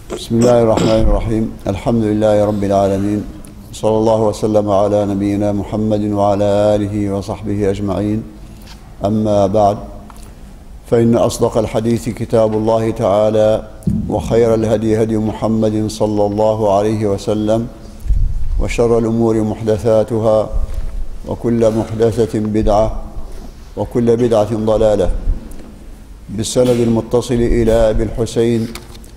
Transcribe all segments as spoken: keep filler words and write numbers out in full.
بسم الله الرحمن الرحيم. الحمد لله رب العالمين، صلى الله وسلم على نبينا محمد وعلى آله وصحبه أجمعين. أما بعد، فإن أصدق الحديث كتاب الله تعالى، وخير الهدي هدي محمد صلى الله عليه وسلم، وشر الأمور محدثاتها، وكل محدثة بدعة، وكل بدعة ضلالة. بالسند المتصل إلى أبي الحسين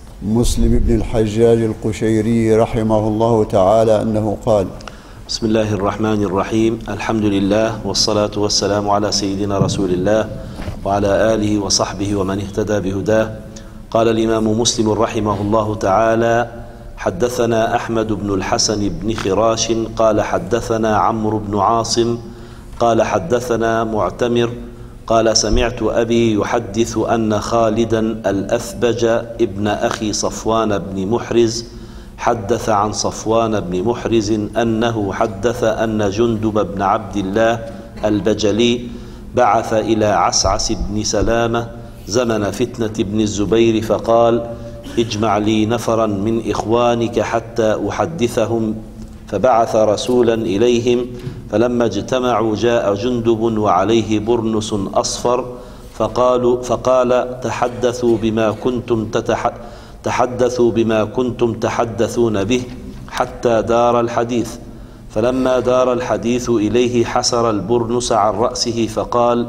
مسلم بن الحجاج القشيري رحمه الله تعالى أنه قال: بسم الله الرحمن الرحيم. الحمد لله والصلاة والسلام على سيدنا رسول الله وعلى آله وصحبه ومن اهتدى بهداه. قال الإمام مسلم رحمه الله تعالى: حدثنا أحمد بن الحسن بن خراش قال حدثنا عمرو بن عاصم قال حدثنا معتمر قال: سمعت أبي يحدث أن خالدا الأثبج ابن أخي صفوان بن محرز حدث عن صفوان بن محرز أنه حدث أن جندب بن عبد الله البجلي بعث إلى عسعس بن سلامة زمن فتنة ابن الزبير فقال: اجمع لي نفرا من إخوانك حتى أحدثهم. فبعث رسولا إليهم، فلما اجتمعوا جاء جندب وعليه برنس أصفر، فقالوا فقال: تحدثوا بما كنتم تتح تحدثوا بما كنتم تحدثون به حتى دار الحديث. فلما دار الحديث إليه حسر البرنس عن رأسه فقال: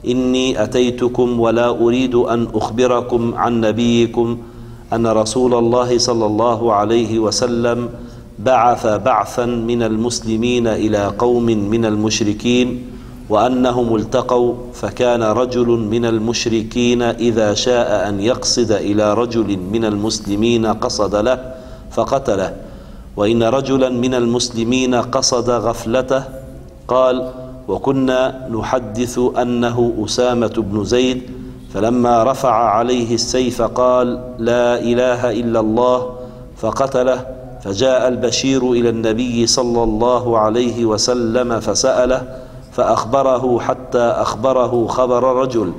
إني أتيتكم ولا أريد أن أخبركم عن نبيكم أن رسول الله صلى الله عليه وسلم بعث بعثا من المسلمين إلى قوم من المشركين، وأنهم التقوا، فكان رجل من المشركين إذا شاء أن يقصد إلى رجل من المسلمين قصد له فقتله، وإن رجلا من المسلمين قصد غفلته. قال: وكنا نحدث أنه أسامة بن زيد، فلما رفع عليه السيف قال: لا إله إلا الله، فقتله. فجاء البشير إلى النبي صلى الله عليه وسلم فسأله، فأخبره حتى أخبره خبر الرجل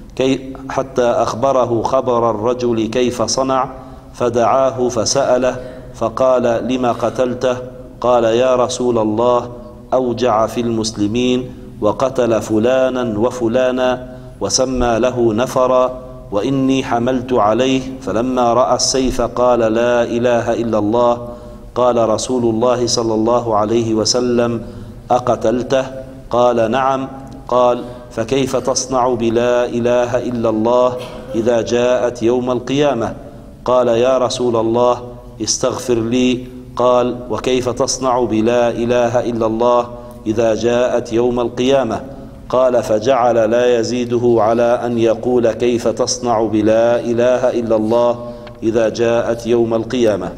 كي حتى أخبره خبر الرجل كيف صنع، فدعاه فسأله فقال: لما قتلته؟ قال: يا رسول الله، أوجع في المسلمين وقتل فلانا وفلانا، وسمى له نفرا، وإني حملت عليه، فلما رأى السيف قال: لا إله إلا الله. قال رسول الله صلى الله عليه وسلم: أقتلته؟ قال: نعم. قال: فكيف تصنع بلا إله إلا الله إذا جاءت يوم القيامة؟ قال: يا رسول الله، استغفر لي. قال: وكيف تصنع بلا إله إلا الله إذا جاءت يوم القيامة؟ قال: فجعل لا يزيده على أن يقول: كيف تصنع بلا إله إلا الله إذا جاءت يوم القيامة.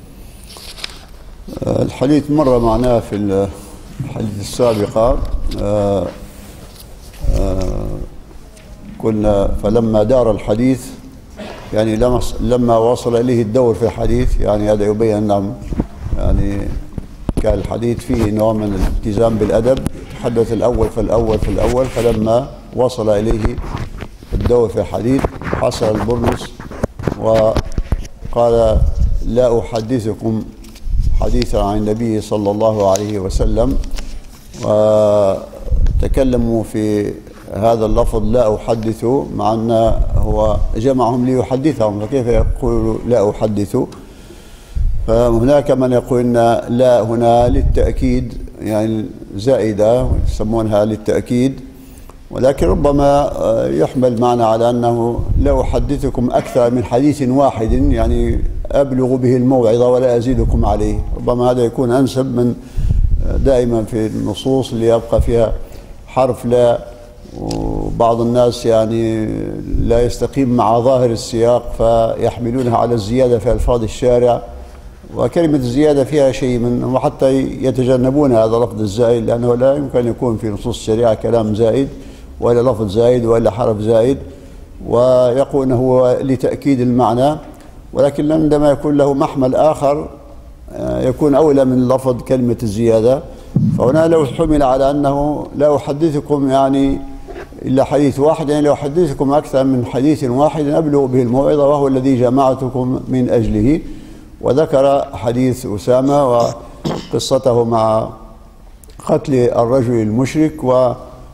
الحديث مر معناه في الحديث السابقة. كنا فلما دار الحديث، يعني لما وصل إليه الدور في الحديث، يعني هذا يبين أن يعني كان الحديث فيه نوع من الالتزام بالأدب، تحدث الأول فالأول في الأول، فلما وصل إليه الدور في الحديث حصل البرنس وقال: لا أحدثكم حديثا عن النبي صلى الله عليه وسلم. وتكلموا في هذا اللفظ لا أحدث، مع أن هو جمعهم ليحدثهم، فكيف يقول لا أحدث؟ فهناك من يقول أن لا هنا للتأكيد، يعني زائدة يسمونها للتأكيد، ولكن ربما يحمل معنى على أنه لا أحدثكم أكثر من حديث واحد، يعني أبلغ به الموعظة ولا أزيدكم عليه. ربما هذا يكون أنسب من دائما في النصوص اللي يبقى فيها حرف لا، وبعض الناس يعني لا يستقيم مع ظاهر السياق فيحملونها على الزيادة في ألفاظ الشارع، وكلمة الزيادة فيها شيء من، وحتى يتجنبون هذا لفظ الزائد، لأنه لا يمكن أن يكون في نصوص الشريعة كلام زائد ولا لفظ زائد ولا حرف زائد، ويقول أنه هو لتأكيد المعنى. ولكن عندما يكون له محمل آخر يكون أولى من لفظ كلمة الزيادة. فهنا لو حمل على أنه لا أحدثكم يعني إلا حديث واحد، يعني لو حدثكم أكثر من حديث واحد أبلغ به الموعظة وهو الذي جمعتكم من أجله. وذكر حديث أسامة وقصته مع قتل الرجل المشرك، و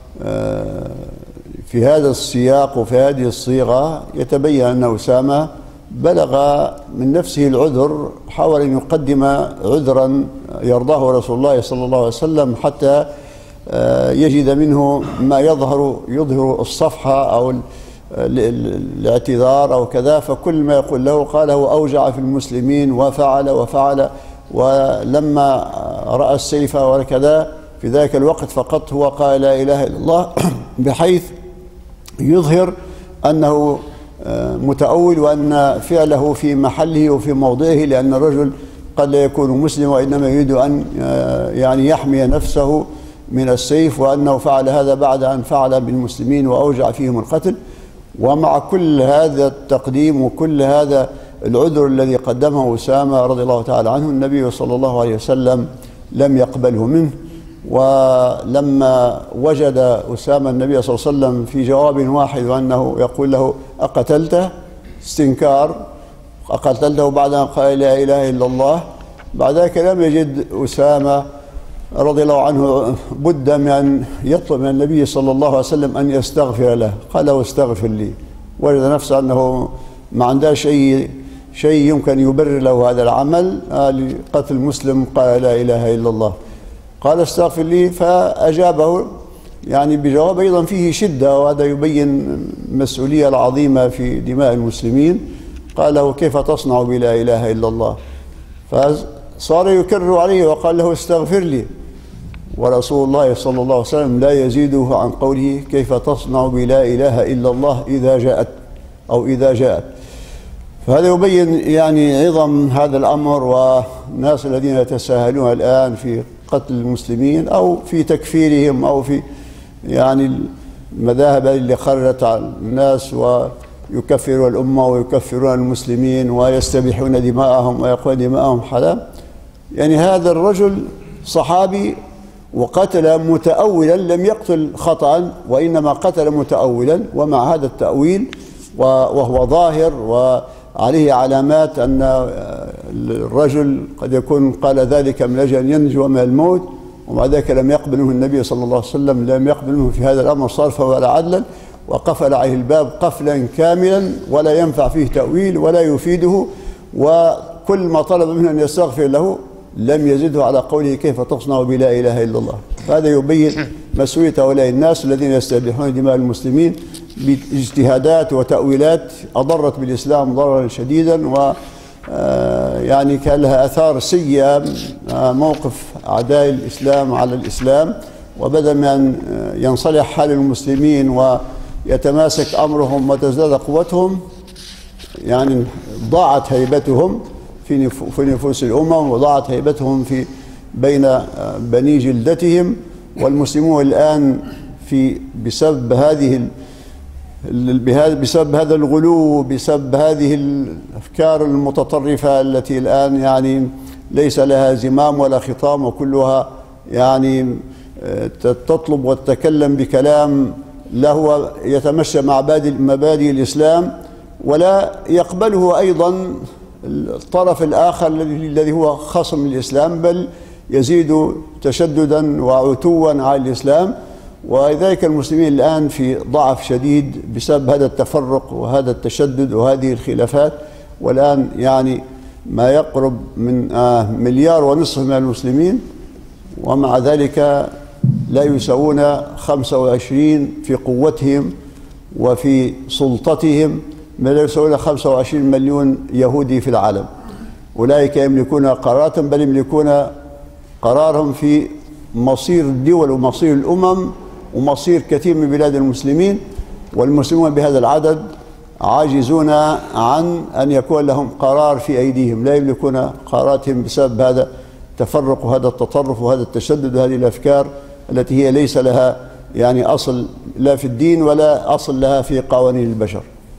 في هذا السياق وفي هذه الصيغة يتبين أن أسامة بلغ من نفسه العذر، حاول أن يقدم عذرا يرضاه رسول الله صلى الله عليه وسلم حتى يجد منه ما يظهر يظهر الصفحة أو الاعتذار أو كذا. فكل ما يقول له قاله أوجع في المسلمين وفعل وفعل، ولما رأى السيف وكذا في ذاك الوقت فقط هو قال لا إله إلا الله، بحيث يظهر أنه متأول وأن فعله في محله وفي موضعه، لأن الرجل قد لا يكون مسلم وإنما يريد أن يعني يحمي نفسه من السيف، وأنه فعل هذا بعد أن فعل بالمسلمين وأوجع فيهم القتل. ومع كل هذا التقديم وكل هذا العذر الذي قدمه أسامة رضي الله تعالى عنه، النبي صلى الله عليه وسلم لم يقبله منه. ولما وجد أسامة النبي صلى الله عليه وسلم في جواب واحد وأنه يقول له أقتلته، استنكار، أقتلته بعد أن قال لا إله إلا الله، بعد ذلك لم يجد أسامة رضي الله عنه بد من أن يطلب من النبي صلى الله عليه وسلم أن يستغفر له. قال له استغفر لي، وجد نفسه أنه ما عنده شيء شيء يمكن يبرر له هذا العمل لقتل مسلم قال لا إله إلا الله. قال استغفر لي، فأجابه يعني بجواب أيضا فيه شدة، وهذا يبين المسؤولية العظيمة في دماء المسلمين. قال له كيف تصنع بلا إله إلا الله؟ فصار يكرر عليه وقال له استغفر لي، ورسول الله صلى الله عليه وسلم لا يزيده عن قوله كيف تصنع بلا إله إلا الله إذا جاءت أو إذا جاءت. فهذا يبين يعني عظم هذا الأمر، والناس الذين يتساهلون الآن في قتل المسلمين أو في تكفيرهم أو في يعني المذاهب اللي خرجت على الناس ويكفرون الأمة ويكفرون المسلمين ويستبيحون دماءهم ويقولون دماءهم حلال. يعني هذا الرجل صحابي وقتل متأولا، لم يقتل خطأ وإنما قتل متأولا، ومع هذا التأويل وهو ظاهر وعليه علامات أن الرجل قد يكون قال ذلك من أجل أن ينجو من الموت، ومع ذلك لم يقبل منه النبي صلى الله عليه وسلم، لم يقبل منه في هذا الأمر صرفا ولا عدلا، وقفل عليه الباب قفلا كاملا ولا ينفع فيه تأويل ولا يفيده. وكل ما طلب منه أن يستغفر له لم يزده على قوله كيف تصنع بلا إله إلا الله. هذا يبين مسؤولية هؤلاء الناس الذين يستبيحون دماء المسلمين باجتهادات وتأويلات أضرت بالإسلام ضررا شديدا، و يعني كان لها أثار سيئة موقف أعداء الإسلام على الإسلام. وبدل من أن ينصلح حال المسلمين ويتماسك أمرهم وتزداد قوتهم، يعني ضاعت هيبتهم في في نفوس الأمم، وضاعت هيبتهم في بين بني جلدتهم. والمسلمون الآن في بسبب هذه بسبب هذا الغلو، بسبب هذه الأفكار المتطرفة التي الآن يعني ليس لها زمام ولا خطام، وكلها يعني تطلب وتتكلم بكلام لا هو يتمشى مع مبادئ الإسلام ولا يقبله أيضا الطرف الآخر الذي هو خصم الإسلام، بل يزيد تشددا وعتوا على الإسلام. ولذلك المسلمين الآن في ضعف شديد بسبب هذا التفرق وهذا التشدد وهذه الخلافات. والآن يعني ما يقرب من مليار ونصف من المسلمين، ومع ذلك لا يساوون خمسة وعشرين في قوتهم وفي سلطتهم، ما لا يساوون خمسة وعشرين مليون يهودي في العالم. أولئك يملكون قرارات، بل يملكون قرارهم في مصير الدول ومصير الأمم ومصير كثير من بلاد المسلمين. والمسلمون بهذا العدد عاجزون عن أن يكون لهم قرار في أيديهم، لا يملكون قراراتهم بسبب هذا التفرق وهذا التطرف وهذا التشدد وهذه الأفكار التي هي ليس لها يعني أصل لا في الدين ولا أصل لها في قوانين البشر.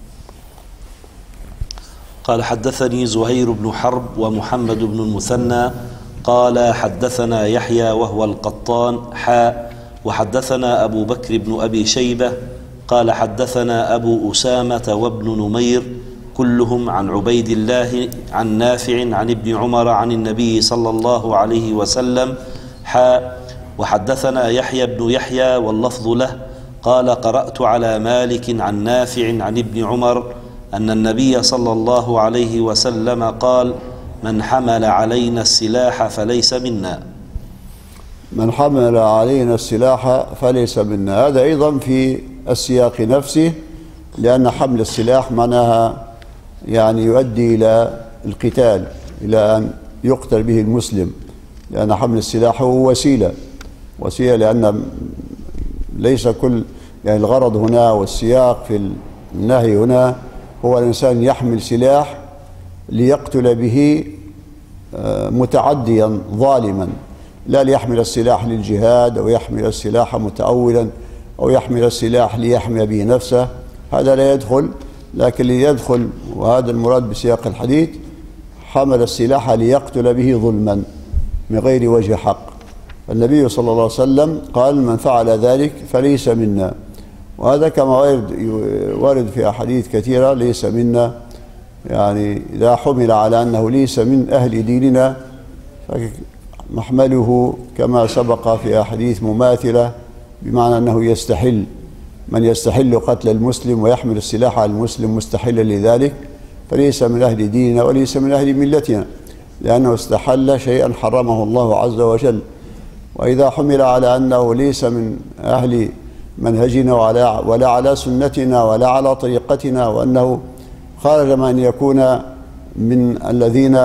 قال حدثني زهير بن حرب ومحمد بن المثنى قال حدثنا يحيى وهو القطان حاء وحدثنا أبو بكر بن أبي شيبة قال حدثنا أبو أسامة وابن نمير كلهم عن عبيد الله عن نافع عن ابن عمر عن النبي صلى الله عليه وسلم حاء وحدثنا يحيى بن يحيى واللفظ له قال قرأت على مالك عن نافع عن ابن عمر أن النبي صلى الله عليه وسلم قال من حمل علينا السلاح فليس منا. من حمل علينا السلاح فليس منا، هذا أيضا في السياق نفسه، لأن حمل السلاح معناها يعني يؤدي إلى القتال، إلى أن يقتل به المسلم، لأن حمل السلاح هو وسيلة وسيلة لأن ليس كل يعني الغرض هنا والسياق في النهي هنا هو الإنسان يحمل سلاح ليقتل به متعديا ظالما، لا ليحمل السلاح للجهاد أو يحمل السلاح متأولا أو يحمل السلاح ليحمي به نفسه، هذا لا يدخل. لكن ليدخل، وهذا المراد بسياق الحديث، حمل السلاح ليقتل به ظلما من غير وجه حق. النبي صلى الله عليه وسلم قال من فعل ذلك فليس منا، وهذا كما وارد في أحاديث كثيرة ليس منا، يعني إذا حمل على أنه ليس من أهل ديننا فمحمله كما سبق في أحاديث مماثلة، بمعنى أنه يستحل، من يستحل قتل المسلم ويحمل السلاح على المسلم مستحلا لذلك فليس من أهل ديننا وليس من أهل ملتنا، لأنه استحل شيئا حرمه الله عز وجل. وإذا حمل على أنه ليس من أهل منهجنا ولا, ولا على سنتنا ولا على طريقتنا، وأنه خرج من أن يكون من الذين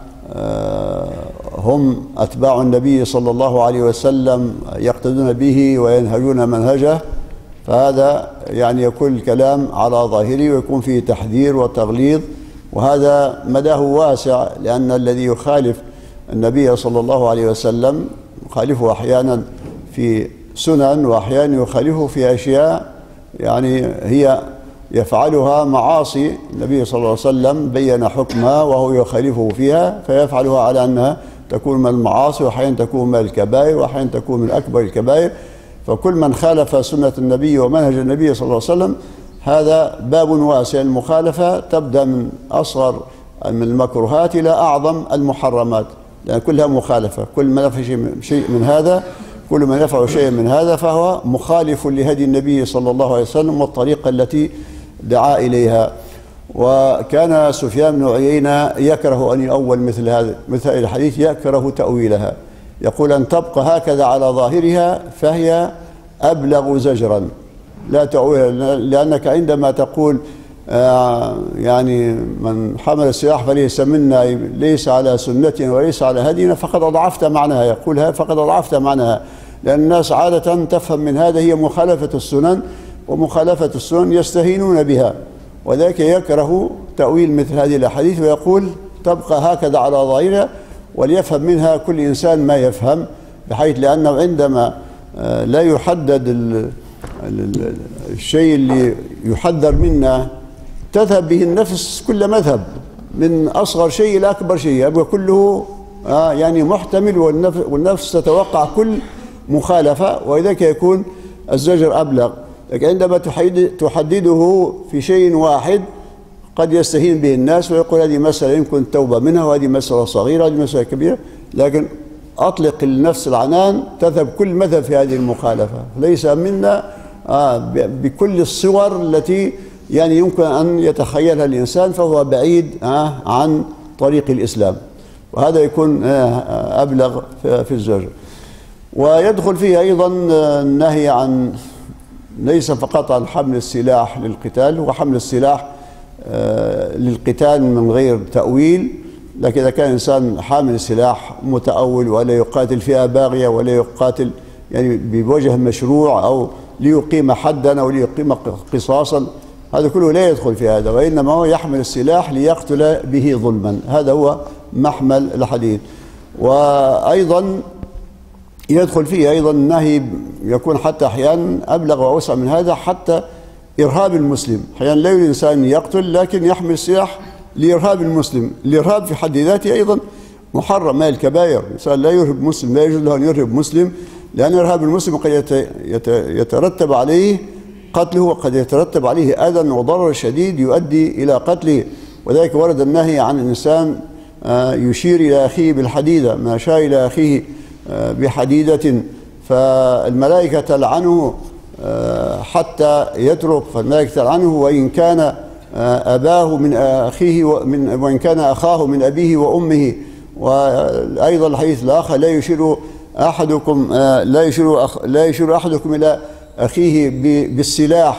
هم أتباع النبي صلى الله عليه وسلم يقتدون به وينهجون منهجه، فهذا يعني يكون الكلام على ظاهره ويكون فيه تحذير وتغليظ، وهذا مداه واسع، لأن الذي يخالف النبي صلى الله عليه وسلم يخالفه أحيانا في سنن، وأحيانا يخالفه في أشياء يعني هي يفعلها معاصي، النبي صلى الله عليه وسلم بين حكمها وهو يخالفه فيها فيفعلها على أنها تكون من المعاصي، وأحيانا تكون من الكبائر، وأحيانا تكون من أكبر الكبائر. فكل من خالف سنة النبي ومنهج النبي صلى الله عليه وسلم هذا باب واسع. المخالفة تبدأ من أصغر من المكروهات إلى أعظم المحرمات، لأن كلها مخالفة. كل من يفعل شيء من هذا كل من يفعل شيء من هذا فهو مخالف لهدي النبي صلى الله عليه وسلم والطريقة التي دعا إليها. وكان سفيان بن عيينة يكره أن يؤول مثل هذا مثل الحديث، يكره تأويلها، يقول أن تبقى هكذا على ظاهرها فهي أبلغ زجرا، لا تأويلها، لأنك عندما تقول آه يعني من حمل السلاح فليس منا، ليس على سنتنا وليس على هدينا، فقد أضعفت معناها، يقولها فقد أضعفت معناها، لأن الناس عادة تفهم من هذا هي مخالفة السنن، ومخالفة السنن يستهينون بها، وذلك يكره تأويل مثل هذه الأحاديث ويقول تبقى هكذا على ظاهرها، وليفهم منها كل إنسان ما يفهم، بحيث لأنه عندما لا يحدد الشيء اللي يحذر منه تذهب به النفس كل مذهب، من أصغر شيء إلى أكبر شيء، يبقى كله يعني محتمل، والنفس تتوقع كل مخالفة، ولذلك يكون الزجر أبلغ. لكن عندما تحدده في شيء واحد قد يستهين به الناس ويقول هذه مسألة يمكن التوبة منها، وهذه مسألة صغيرة، هذه مسألة كبيرة، لكن أطلق النفس العنان تذهب كل مذهب في هذه المخالفة، ليس منا بكل الصور التي يعني يمكن أن يتخيلها الإنسان، فهو بعيد عن طريق الإسلام، وهذا يكون أبلغ في الزجر. ويدخل فيه أيضا النهي عن ليس فقط عن حمل السلاح للقتال، هو حمل السلاح للقتال من غير تأويل، لكن إذا كان إنسان حامل السلاح متأول ولا يقاتل فئة باغية ولا يقاتل يعني بوجه مشروع أو ليقيم حدا أو ليقيم قصاصا، هذا كله لا يدخل في هذا، وإنما هو يحمل السلاح ليقتل به ظلما، هذا هو محمل الحديث. وأيضا يدخل فيه أيضا النهي يكون حتى أحيانا أبلغ وأوسع من هذا، حتى إرهاب المسلم، أحيانا لا يريد الإنسان يقتل لكن يحمل السلاح لإرهاب المسلم. الإرهاب في حد ذاته أيضا محرم، ما الكبائر، الإنسان لا يرهب مسلم، لا يجوز له أن يرهب مسلم، لأن إرهاب المسلم قد يترتب عليه قتله وقد يترتب عليه أذى وضرر شديد يؤدي إلى قتله. وذلك ورد النهي عن الإنسان يشير إلى أخيه بالحديدة، ما أشار إلى أخيه بحديدة فالملائكة تلعنه حتى يترك، فالملائكة تلعنه وإن كان أباه من أخيه ومن وإن كان أخاه من أبيه وأمه. وأيضا الحديث الآخر لا يشير أحدكم لا يشير أخ لا يشير أحدكم إلى أخيه بالسلاح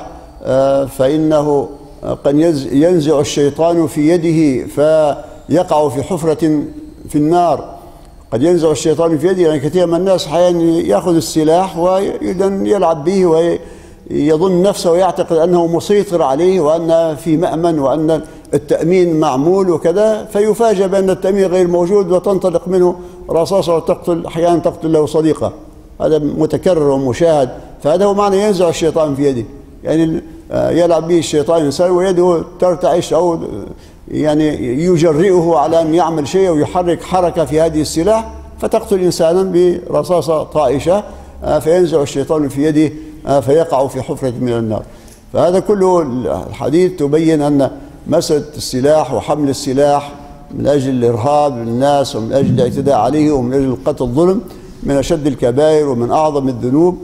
فإنه قد ينزع الشيطان في يده فيقع في حفرة في النار. قد ينزع الشيطان في يده، يعني كثير من الناس أحيانا يأخذ السلاح ويلعب به ويظن نفسه ويعتقد أنه مسيطر عليه وأن في مأمن وأن التأمين معمول وكذا، فيفاجأ بأن التأمين غير موجود وتنطلق منه رصاصة وتقتل أحيانا تقتل له صديقه. هذا متكرر ومشاهد. فهذا هو معنى ينزع الشيطان في يده، يعني يلعب به الشيطان الإنسان ويده ترتعش أو يعني يجرئه على أن يعمل شيء أو يحرك حركة في هذه السلاح فتقتل إنسانا برصاصة طائشة فينزع الشيطان في يده فيقع في حفرة من النار. فهذا كله الحديث تبين أن مسألة السلاح وحمل السلاح من أجل الإرهاب للناس ومن أجل الاعتداء عليه ومن أجل قتل الظلم من أشد الكبائر ومن أعظم الذنوب،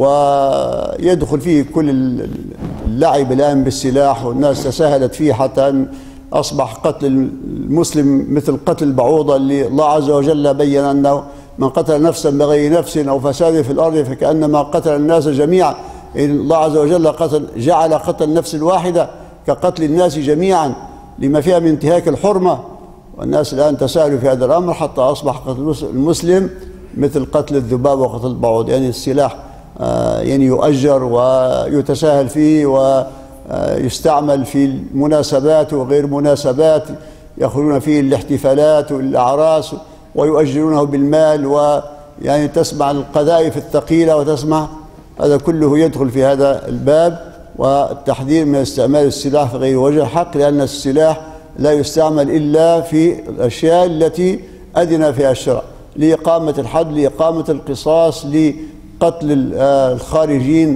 ويدخل فيه كل اللعب الآن بالسلاح، والناس تساهلت فيه حتى أن أصبح قتل المسلم مثل قتل البعوضة اللي الله عز وجل بين أنه من قتل نفسا بغير نفس أو فساد في الأرض فكأنما قتل الناس جميعا. الله عز وجل قتل جعل قتل النفس الواحدة كقتل الناس جميعا لما فيها من انتهاك الحرمة، والناس الآن تساهلوا في هذا الأمر حتى أصبح قتل المسلم مثل قتل الذباب وقتل البعوض. يعني السلاح يعني يؤجر ويتساهل فيه ويستعمل في المناسبات وغير مناسبات، يأخذون فيه الاحتفالات والأعراس ويؤجرونه بالمال، ويعني تسمع القذائف الثقيلة وتسمع هذا كله يدخل في هذا الباب. والتحذير من استعمال السلاح في غير وجه الحق، لأن السلاح لا يستعمل إلا في الأشياء التي أذن فيها الشرع لإقامة الحد، لإقامة القصاص، لقتل الخارجين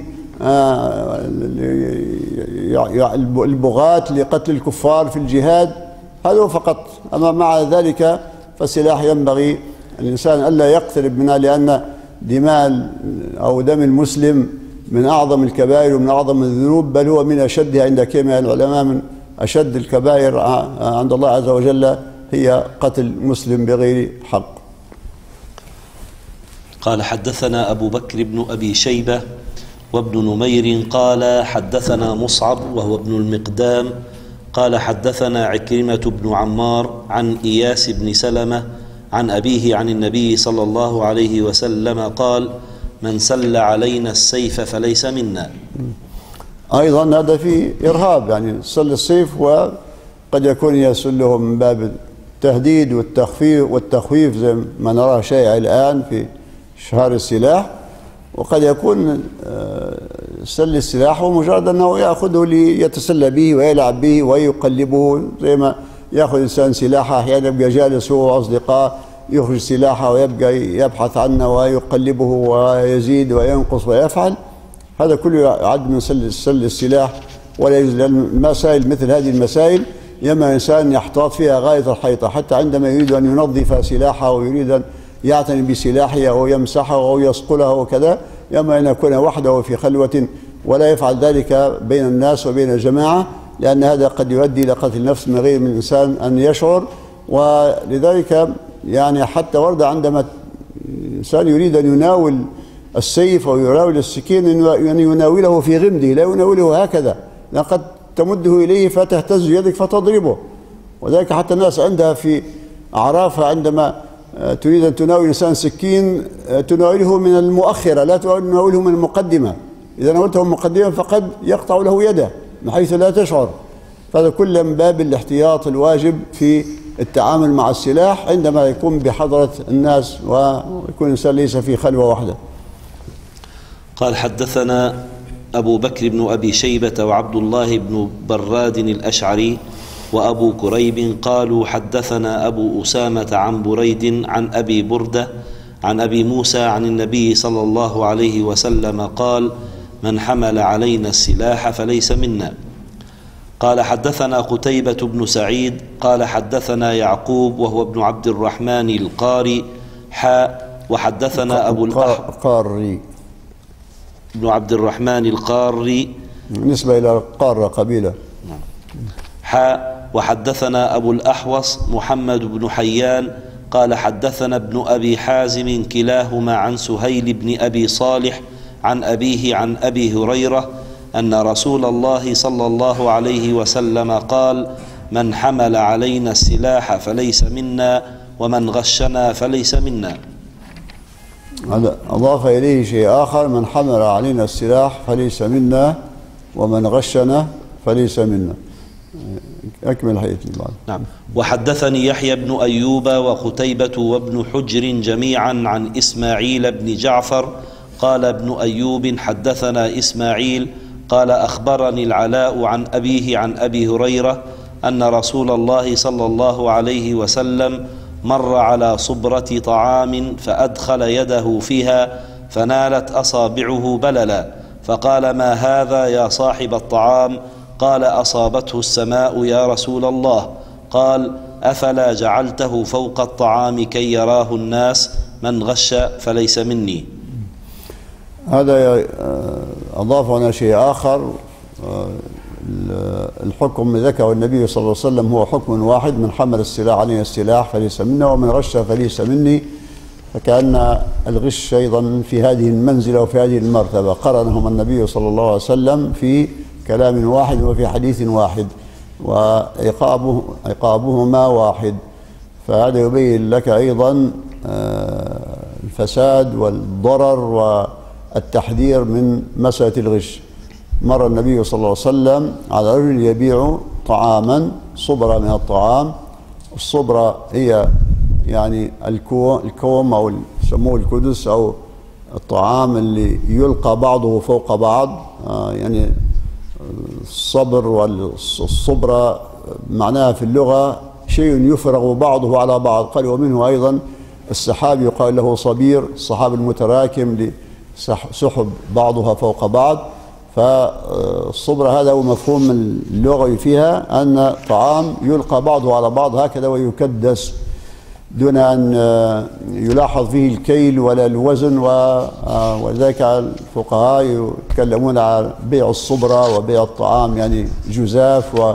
البغاة، لقتل الكفار في الجهاد، هذا فقط. أما مع ذلك فالسلاح ينبغي الإنسان ألا يقترب منها، لأن دماء أو دم المسلم من أعظم الكبائر ومن أعظم الذنوب، بل هو من أشدها عند كما العلماء. من أشد الكبائر عند الله عز وجل هي قتل مسلم بغير حق. قال حدثنا أبو بكر بن أبي شيبة وابن نمير قال حدثنا مصعب وهو ابن المقدام قال حدثنا عكرمة بن عمار عن إياس بن سلمة عن أبيه عن النبي صلى الله عليه وسلم قال من سل علينا السيف فليس منا. أيضا هذا في إرهاب، يعني سل السيف وقد يكون يسله من باب التهديد والتخفيف والتخويف زي ما نراه شائع الآن في شهار السلاح، وقد يكون سل السلاح ومجرد أنه يأخذه ليتسلى به ويلعب به ويقلبه، زي ما يأخذ إنسان سلاحه أحيانا يبقى جالس هو وأصدقائه يخرج سلاحه ويبقى يبحث عنه ويقلبه ويزيد وينقص ويفعل. هذا كله يعد من سل, سل السلاح، ولا يجوز، لأن المسائل مثل هذه المسائل يما إنسان يحتاط فيها غاية الحيطة، حتى عندما يريد أن ينظف سلاحه ويريد أن يعتني بسلاحه أو يمسحه أو يصقله وكذا، يما أن يكون وحده في خلوة ولا يفعل ذلك بين الناس وبين الجماعة، لأن هذا قد يؤدي إلى قتل النفس من غير من الإنسان أن يشعر. ولذلك يعني حتى ورد عندما الإنسان يريد أن يناول السيف أو يناول السكين أن يناوله في غمده، لا يناوله هكذا، لقد تمده إليه فتهتز يدك فتضربه. وذلك حتى الناس عندها في أعرافها عندما تريد أن تناول الإنسان سكين تناوله من المؤخرة، لا تناوله من المقدمة. إذا ناولته من المقدمة فقد يقطع له يده من حيث لا تشعر. فهذا كله من باب الاحتياط الواجب في التعامل مع السلاح عندما يكون بحضرة الناس ويكون الإنسان ليس في خلوة واحدة. قال حدثنا أبو بكر بن أبي شيبة وعبد الله بن براد الأشعري وأبو كريب قالوا حدثنا أبو أسامة عن بريد عن أبي بردة عن أبي موسى عن النبي صلى الله عليه وسلم قال من حمل علينا السلاح فليس منا. قال حدثنا قتيبة بن سعيد قال حدثنا يعقوب وهو ابن عبد الرحمن القاري حاء وحدثنا أبو القاري ابن عبد الرحمن القاري بالنسبة إلى القارة قبيلة. حاء وحدثنا أبو الأحوص محمد بن حيان قال حدثنا ابن أبي حازم كلاهما عن سهيل بن أبي صالح عن أبيه عن أبي هريرة أن رسول الله صلى الله عليه وسلم قال: من حمل علينا السلاح فليس منا ومن غشنا فليس منا. هذا أضاف إليه شيء آخر: من حمل علينا السلاح فليس منا ومن غشنا فليس منا. أكمل الحديث بعد. نعم. وحدثني يحيى بن أيوب وقتيبة وابن حجر جميعا عن إسماعيل بن جعفر قال ابن أيوب حدثنا إسماعيل قال أخبرني العلاء عن أبيه عن أبي هريرة أن رسول الله صلى الله عليه وسلم مر على صبرة طعام فأدخل يده فيها فنالت أصابعه بللا، فقال: ما هذا يا صاحب الطعام؟ قال: أصابته السماء يا رسول الله. قال: أفلا جعلته فوق الطعام كي يراه الناس؟ من غش فليس مني. هذا أضاف هنا شيء آخر. الحكم ذكره النبي صلى الله عليه وسلم هو حكم واحد: من حمل السلاح علينا السلاح فليس منا ومن غش فليس مني. فكأن الغش أيضا في هذه المنزلة وفي هذه المرتبة قرنهم النبي صلى الله عليه وسلم في كلام واحد وفي حديث واحد، وعقابه عقابهما واحد. فهذا يبين لك أيضا الفساد والضرر والتحذير من مسألة الغش. مر النبي صلى الله عليه وسلم على رجل يبيع طعاما، صبرة من الطعام. الصبرة هي يعني الكوم أو يسموه الكدس أو الطعام اللي يلقى بعضه فوق بعض. يعني الصبر والصبرة معناها في اللغة شيء يفرغ بعضه على بعض. قال: ومنه أيضا السحاب يقال له صبير، السحاب المتراكم لسحب بعضها فوق بعض. فالصبرة هذا هو مفهوم اللغوي فيها، أن طعام يلقى بعضه على بعض هكذا ويكدس دون أن يلاحظ فيه الكيل ولا الوزن. ولذلك الفقهاء يتكلمون عن بيع الصبرة وبيع الطعام، يعني جزاف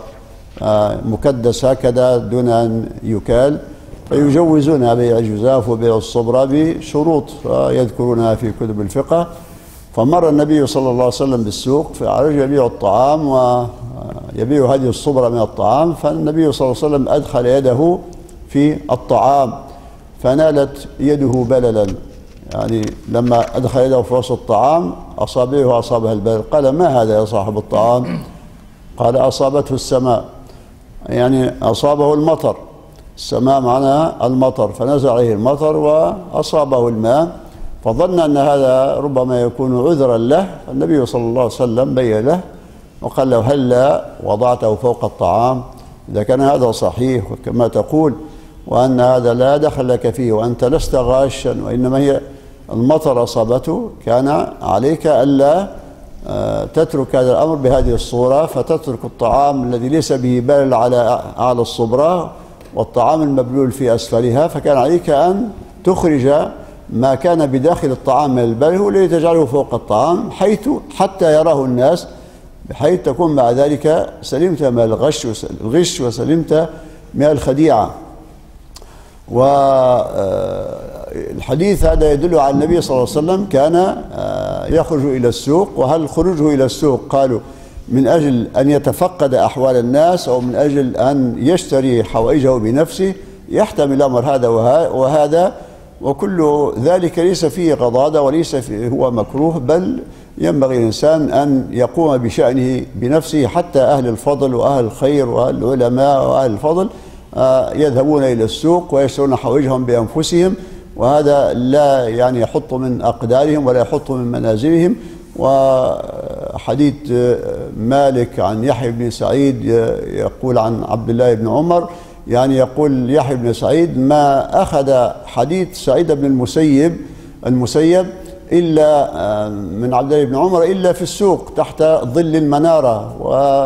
ومكدس هكذا دون أن يكال، فيجوزون بيع الجزاف وبيع الصبرة بشروط يذكرونها في كتب الفقه. فمر النبي صلى الله عليه وسلم بالسوق فرجل يبيع الطعام ويبيع هذه الصبرة من الطعام، فالنبي صلى الله عليه وسلم أدخل يده في الطعام فنالت يده بللا. يعني لما أدخل يده في وسط الطعام أصابعه أصابها البلل. قال: ما هذا يا صاحب الطعام؟ قال: أصابته السماء، يعني أصابه المطر. السماء معناها المطر، فنزل عليه المطر وأصابه الماء، فظن أن هذا ربما يكون عذرا له. النبي صلى الله عليه وسلم بين له وقال له: هلا وضعته فوق الطعام؟ إذا كان هذا صحيح وكما تقول وأن هذا لا دخل لك فيه وأنت لست غاشا وإنما هي المطر أصابته، كان عليك ألا تترك هذا الأمر بهذه الصورة، فتترك الطعام الذي ليس به بلل على أعلى الصبرة والطعام المبلول في أسفلها، فكان عليك أن تخرج ما كان بداخل الطعام من البلل والذي تجعله فوق الطعام حيث حتى يراه الناس، بحيث تكون مع ذلك سلمت من الغش الغش وسلمت من الخديعة. والحديث هذا يدل على النبي صلى الله عليه وسلم كان يخرج إلى السوق. وهل خروجه إلى السوق قالوا من أجل أن يتفقد أحوال الناس أو من أجل أن يشتري حوائجه بنفسه؟ يحتمل الأمر هذا وهذا، وكل ذلك ليس فيه غضاضة وليس فيه هو مكروه، بل ينبغي الإنسان أن يقوم بشأنه بنفسه. حتى أهل الفضل وأهل الخير وأهل العلماء وأهل الفضل يذهبون إلى السوق ويشترون حوائجهم بأنفسهم، وهذا لا يعني يحط من أقدارهم ولا يحط من منازلهم. وحديث مالك عن يحيى بن سعيد يقول عن عبد الله بن عمر، يعني يقول يحيى بن سعيد: ما أخذ حديث سعيد بن المسيب المسيب إلا من عبد الله بن عمر إلا في السوق تحت ظل المنارة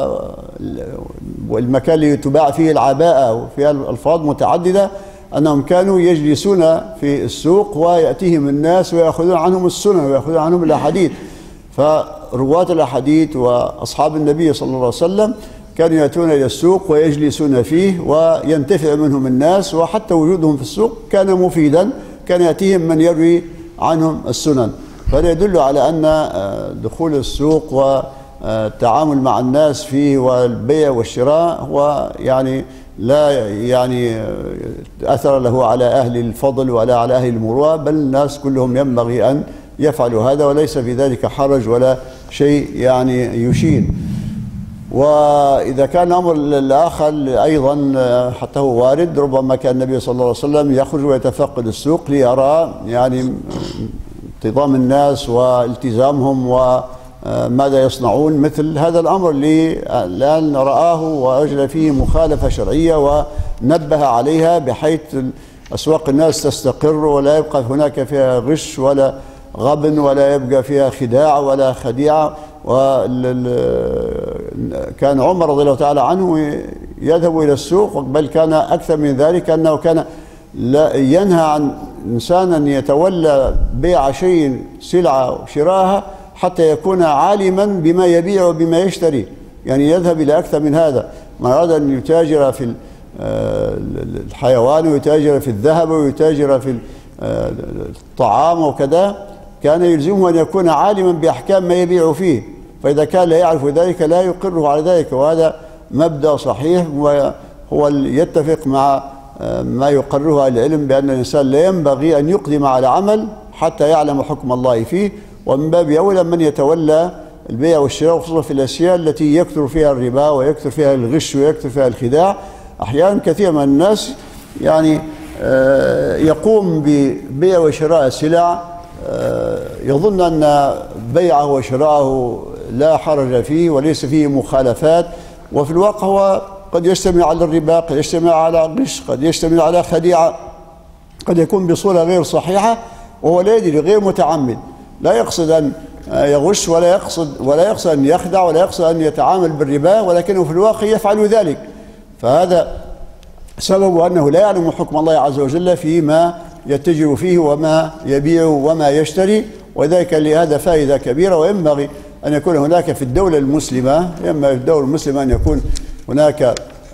والمكان اللي تباع فيه العباءة وفيها الألفاظ متعددة، أنهم كانوا يجلسون في السوق ويأتيهم الناس ويأخذون عنهم السنن ويأخذون عنهم الأحاديث. فرواة الأحاديث وأصحاب النبي صلى الله عليه وسلم كانوا يأتون إلى السوق ويجلسون فيه وينتفع منهم الناس، وحتى وجودهم في السوق كان مفيدا، كان يأتيهم من يروي عنهم السنن. فهذا يدل على أن دخول السوق والتعامل مع الناس فيه والبيع والشراء هو يعني لا يعني أثر له على أهل الفضل ولا على أهل المروءة، بل الناس كلهم ينبغي أن يفعلوا هذا، وليس في ذلك حرج ولا شيء يعني يشين. وإذا كان الأمر الآخر أيضا حتى هو وارد، ربما كان النبي صلى الله عليه وسلم يخرج ويتفقد السوق ليرى يعني انتظام الناس والتزامهم وماذا يصنعون، مثل هذا الأمر اللي الآن رآه وأجرى فيه مخالفة شرعية ونبه عليها، بحيث أسواق الناس تستقر ولا يبقى هناك فيها غش ولا غبن ولا يبقى فيها خداع ولا خديعة. وكان عمر رضي الله تعالى عنه يذهب إلى السوق، بل كان أكثر من ذلك أنه كان لا ينهى عن إنسان أن يتولى بيع شيء سلعة وشراها حتى يكون عالما بما يبيع وبما يشتري، يعني يذهب إلى أكثر من هذا. من أراد أن يتاجر في الحيوان ويتاجر في الذهب ويتاجر في الطعام وكذا، كان يلزمه أن يكون عالما بأحكام ما يبيع فيه، فإذا كان لا يعرف ذلك لا يقره على ذلك. وهذا مبدأ صحيح وهو يتفق مع ما يقرره العلم، بأن الإنسان لا ينبغي أن يقدم على عمل حتى يعلم حكم الله فيه، ومن باب أولى من يتولى البيع والشراء، وخصوصا في الأشياء التي يكثر فيها الربا ويكثر فيها الغش ويكثر فيها الخداع. أحيانا كثير من الناس يعني يقوم ببيع وشراء السلع يظن أن بيعه وشراءه لا حرج فيه وليس فيه مخالفات، وفي الواقع هو قد يشتمل على الربا، قد يشتمل على الغش، قد يشتمل على خديعة، قد يكون بصورة غير صحيحة وهو لا يدري، غير متعمد، لا يقصد أن يغش ولا يقصد ولا يقصد أن يخدع ولا يقصد أن يتعامل بالربا، ولكنه في الواقع يفعل ذلك. فهذا سبب أنه لا يعلم حكم الله عز وجل فيما يتجر فيه وما يبيع وما يشتري، وذلك لهذا فائدة كبيرة. وينبغي أن يكون هناك في الدولة المسلمة، ينبغي في الدولة المسلمة أن يكون هناك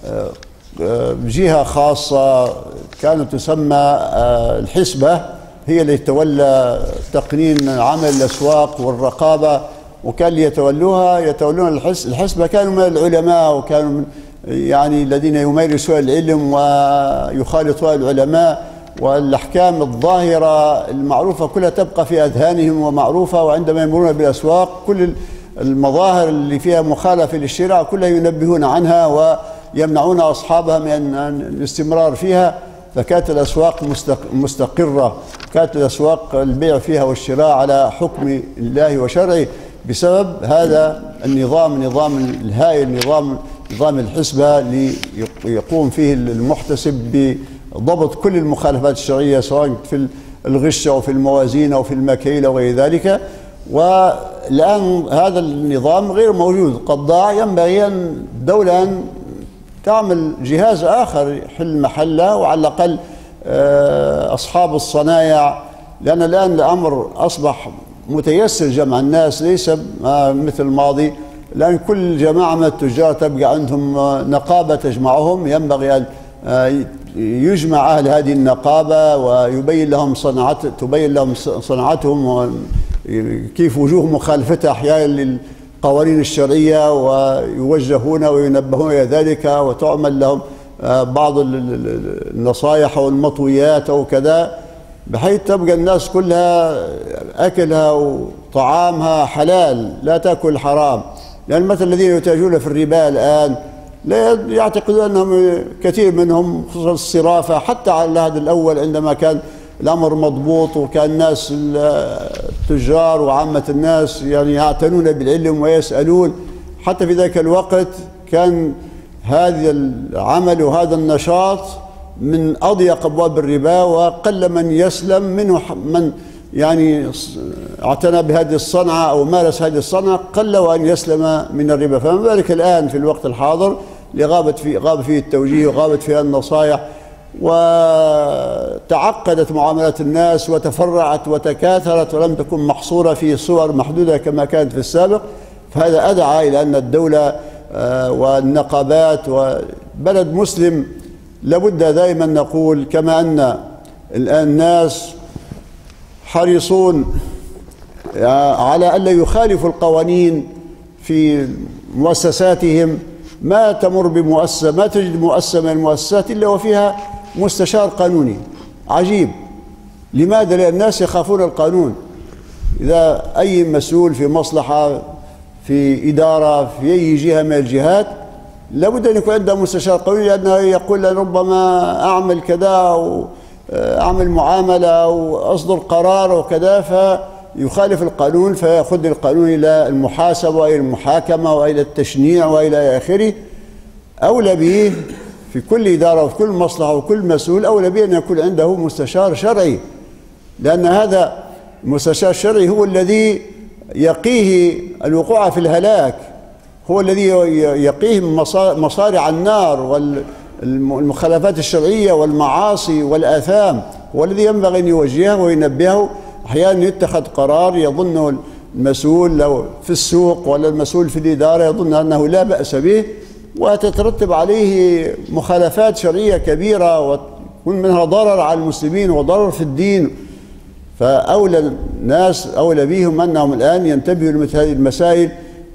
جهة خاصة كانت تسمى الحسبة، هي اللي تتولى تقنين عمل الأسواق والرقابة، وكان اللي يتولوها يتولون الحسبة كانوا من العلماء، وكانوا من يعني الذين يمارسون العلم ويخالطون العلماء، والأحكام الظاهرة المعروفة كلها تبقى في أذهانهم ومعروفة، وعندما يمرون بالأسواق كل المظاهر اللي فيها مخالفة للشرع كلها ينبهون عنها ويمنعون أصحابها من الاستمرار فيها. فكانت الأسواق مستقرة، كانت الأسواق البيع فيها والشراء على حكم الله وشرعه، بسبب هذا النظام النظام الهائل، نظام نظام الحسبة اللي يقوم فيه المحتسب بضبط كل المخالفات الشرعية، سواء في الغش أو في الموازين أو في المكاييل أو غير ذلك. والآن هذا النظام غير موجود، قد ضاع. ينبغي أن الدولة أن تعمل جهاز آخر يحل محله، وعلى الأقل أصحاب الصنايع، لأن الآن الأمر أصبح متيسر جمع الناس، ليس مثل الماضي. الآن كل جماعة من التجار تبقى عندهم نقابة تجمعهم، ينبغي أن يجمع أهل هذه النقابة ويبين لهم صنعت تبين لهم صنعتهم وكيف وجوه مخالفتها أحيانا للقوانين الشرعية، ويوجهون وينبهون إلى ذلك، وتعمل لهم بعض النصائح والمطويات أو كذا، بحيث تبقى الناس كلها أكلها وطعامها حلال، لا تأكل حرام. لأن مثل الذين يتاجرون في الربا الآن لا يعتقدون أنهم كثير منهم، خصوصا الصرافة، حتى على العهد الأول عندما كان الأمر مضبوط وكان الناس التجار وعامة الناس يعني يعتنون بالعلم ويسألون، حتى في ذاك الوقت كان هذا العمل وهذا النشاط من أضيق أبواب الربا، وقل من يسلم منه من يعني اعتنى بهذه الصنعة أو مارس هذه الصنعة قل وأن يسلم من الربا. فما بالك الآن في الوقت الحاضر لغابت فيه غاب فيه التوجيه وغابت فيه النصائح، وتعقدت معاملات الناس وتفرعت وتكاثرت ولم تكن محصورة في صور محدودة كما كانت في السابق. فهذا أدعى إلى أن الدولة والنقابات وبلد مسلم لابد دائما نقول، كما أن الآن الناس حريصون على ألا يخالفوا القوانين في مؤسساتهم، ما تمر بمؤسسة ما تجد مؤسسة من المؤسسات إلا وفيها مستشار قانوني. عجيب، لماذا؟ لأن الناس يخافون القانون. إذا أي مسؤول في مصلحة في إدارة في أي جهة من الجهات لابد أن يكون عنده مستشار قانوني، لأنه يقول ربما أعمل كذا أو أعمل معاملة أو أصدر قرار وكذا فيخالف القانون، فيأخذ القانون إلى المحاسبة وإلى المحاكمة وإلى التشنيع وإلى آخره. أولى به في كل إدارة وفي كل مصلحة وكل مسؤول أولى به أن يكون عنده مستشار شرعي، لأن هذا المستشار الشرعي هو الذي يقيه الوقوع في الهلاك، هو الذي يقيه من مصارع النار والمخالفات الشرعية والمعاصي والآثام، هو الذي ينبغي أن يوجهه وينبهه. أحيانا يتخذ قرار يظن المسؤول لو في السوق ولا المسؤول في الإدارة يظن أنه لا بأس به، وتترتب عليه مخالفات شرعية كبيرة ويكون منها ضرر على المسلمين وضرر في الدين. فأولى الناس أولى بهم أنهم الآن ينتبهوا لمثل هذه المسائل.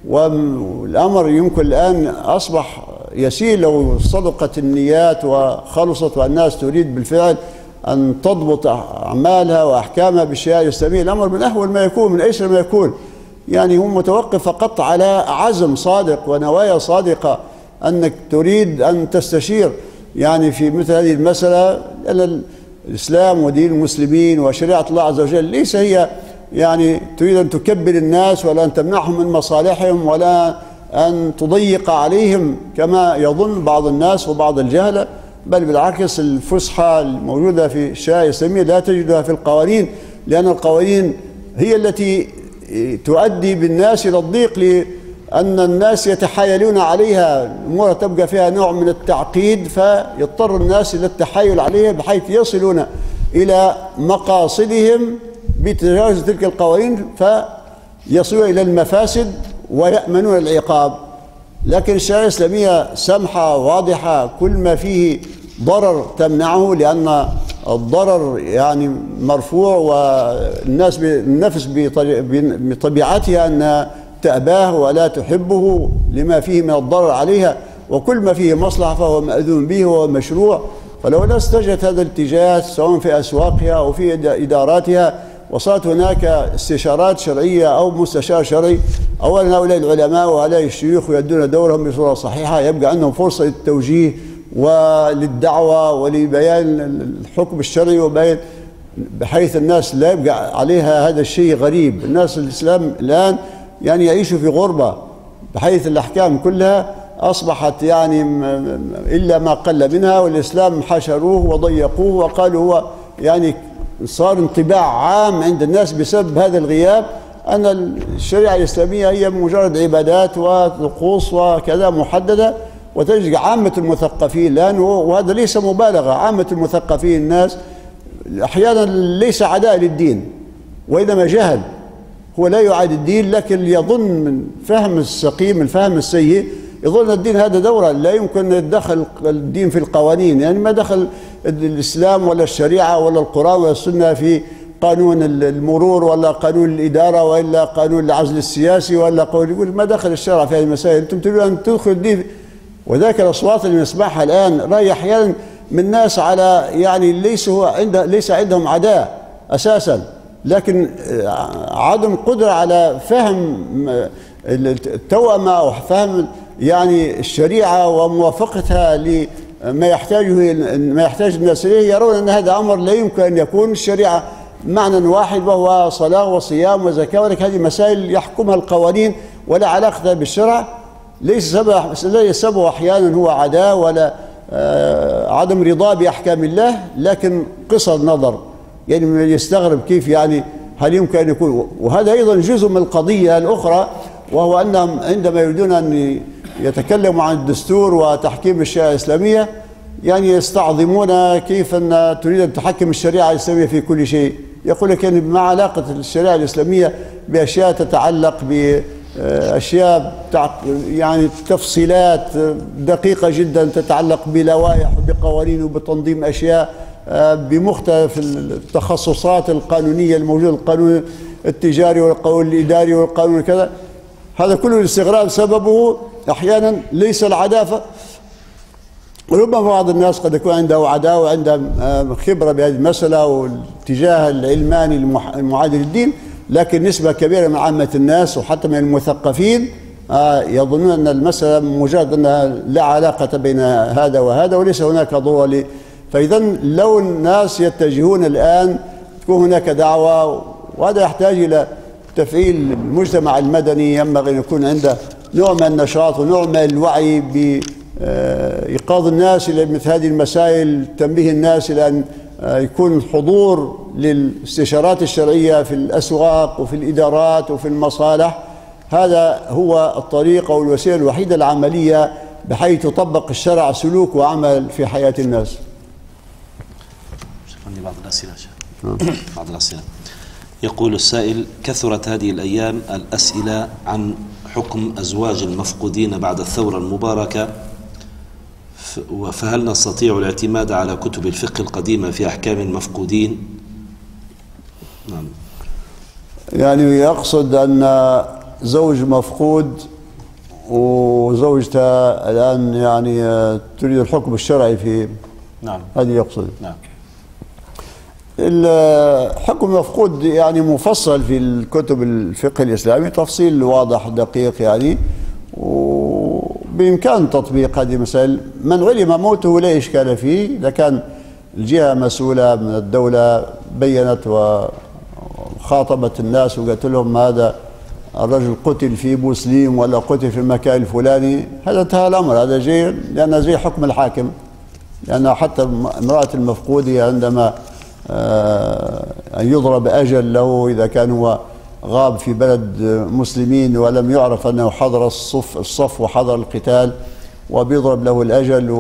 والأمر يمكن الآن أصبح يسير لو صدقت النيات وخلصت والناس تريد بالفعل أن تضبط أعمالها وأحكامها بالشريعة الإسلامية. الأمر من أهون ما يكون، من أيسر ما يكون، يعني هو متوقف فقط على عزم صادق ونوايا صادقة أنك تريد أن تستشير يعني في مثل هذه المسألة. لأن الإسلام ودين المسلمين وشريعة الله عز وجل ليس هي يعني تريد أن تكبر الناس ولا أن تمنعهم من مصالحهم ولا أن تضيق عليهم كما يظن بعض الناس وبعض الجهلة، بل بالعكس الفسحة الموجودة في الشريعة الإسلامية لا تجدها في القوانين، لأن القوانين هي التي تؤدي بالناس إلى الضيق، لأن الناس يتحايلون عليها، الأمور تبقى فيها نوع من التعقيد فيضطر الناس إلى التحايل عليها بحيث يصلون إلى مقاصدهم بتجاوز تلك القوانين فيصلون إلى المفاسد ويأمنون العقاب. لكن الشريعة الإسلامية سمحة واضحة، كل ما فيه ضرر تمنعه، لأن الضرر يعني مرفوع والناس النفس بطبيعتها أنها تأباه ولا تحبه لما فيه من الضرر عليها، وكل ما فيه مصلحة فهو مأذون به وهو مشروع. فلو الناس اتجهت هذا الاتجاه سواء في أسواقها أو في إداراتها وصارت هناك استشارات شرعية أو مستشار شرعي، أولا هؤلاء العلماء وهؤلاء الشيوخ يؤدون دورهم بصورة صحيحة، يبقى عندهم فرصة للتوجيه وللدعوة ولبيان الحكم الشرعي وبيان بحيث الناس لا يبقى عليها هذا الشيء غريب. الناس الإسلام الآن يعني يعيشوا في غربة بحيث الأحكام كلها أصبحت يعني إلا ما قل منها، والإسلام حشروه وضيقوه وقالوا هو يعني صار انطباع عام عند الناس بسبب هذا الغياب أن الشريعة الإسلامية هي مجرد عبادات وطقوس وكذا محددة. وتجد عامة المثقفين الآن، وهذا ليس مبالغة، عامة المثقفين الناس أحيانا ليس عداء للدين وإنما جهل، هو لا يعادي الدين لكن يظن من فهم السقيم الفهم السيء يظن الدين هذا دورة لا يمكن يدخل الدين في القوانين. يعني ما دخل الإسلام ولا الشريعة ولا القرآن ولا السنة في قانون المرور ولا قانون الإدارة ولا قانون العزل السياسي ولا قانون، يقول ما دخل الشرع في هذه المسائل، أنتم تريدون أن تدخلوا الدين. وذاك الأصوات اللي نسمعها الآن رأي أحيانا من ناس على يعني ليس هو عنده ليس عندهم عداء أساسا، لكن عدم قدرة على فهم التوأمة أو فهم يعني الشريعة وموافقتها لما يحتاجه ما يحتاج الناس إليه، يرون أن هذا أمر لا يمكن أن يكون الشريعة معنى واحد وهو صلاة وصيام وزكاة، ولكن هذه مسائل يحكمها القوانين ولا علاقة بالشرع. ليس سبب ليس سبب أحيانا هو عداء ولا آه عدم رضا بأحكام الله، لكن قصر نظر. يعني يستغرب كيف يعني هل يمكن أن يكون؟ وهذا أيضا جزء من القضية الأخرى، وهو أنهم عندما يريدون أن يتكلموا عن الدستور وتحكيم الشريعة الإسلامية يعني يستعظمون كيف أن تريد أن تحكم الشريعة الإسلامية في كل شيء. يقول لك يعني ما علاقة الشريعة الإسلامية بأشياء تتعلق بأشياء يعني تفصيلات دقيقة جدا تتعلق بلوائح وبقوانين وبتنظيم أشياء بمختلف التخصصات القانونية الموجودة، القانون التجاري والقانون الإداري والقانون كذا. هذا كله الاستغراب سببه أحيانا ليس العدافة، ربما بعض الناس قد يكون عنده عداوة وعنده خبرة بهذه المسألة والاتجاه العلماني المعادي للدين، لكن نسبة كبيرة من عامة الناس وحتى من المثقفين يظنون أن المسألة مجرد أنها لا علاقة بين هذا وهذا وليس هناك ضرورة. فإذا لو الناس يتجهون الآن تكون هناك دعوة، وهذا يحتاج إلى تفعيل المجتمع المدني، ينبغي أن يكون عنده نوع من النشاط ونوع من الوعي بإيقاظ الناس إلى مثل هذه المسائل، تنبيه الناس إلى أن يكون حضور للاستشارات الشرعية في الأسواق وفي الإدارات وفي المصالح. هذا هو الطريقة والوسيلة الوحيدة العملية بحيث تطبق الشرع سلوك وعمل في حياة الناس. عندي بعض الأسئلة بعض الأسئلة يقول السائل: كثرت هذه الأيام الأسئلة عن حكم أزواج المفقودين بعد الثورة المباركة، فهل نستطيع الاعتماد على كتب الفقه القديمة في أحكام المفقودين؟ نعم. يعني يقصد أن زوج مفقود وزوجته الآن يعني تريد الحكم الشرعي في نعم هذه يقصد. نعم. الحكم المفقود يعني مفصل في الكتب الفقه الإسلامي تفصيل واضح دقيق يعني، وبإمكان تطبيق هذه المسائل. من علم موته لا إشكال فيه، إذا كان الجهة مسؤولة من الدولة بينت وخاطبت الناس وقالت لهم هذا الرجل قتل في بوسليم ولا قتل في المكان الفلاني، هذا انتهى الأمر، هذا جاي لأن زي حكم الحاكم. لأن حتى امرأة المفقود عندما أن يضرب أجل له إذا كان هو غاب في بلد مسلمين ولم يعرف أنه حضر الصف الصف وحضر القتال، وبيضرب له الأجل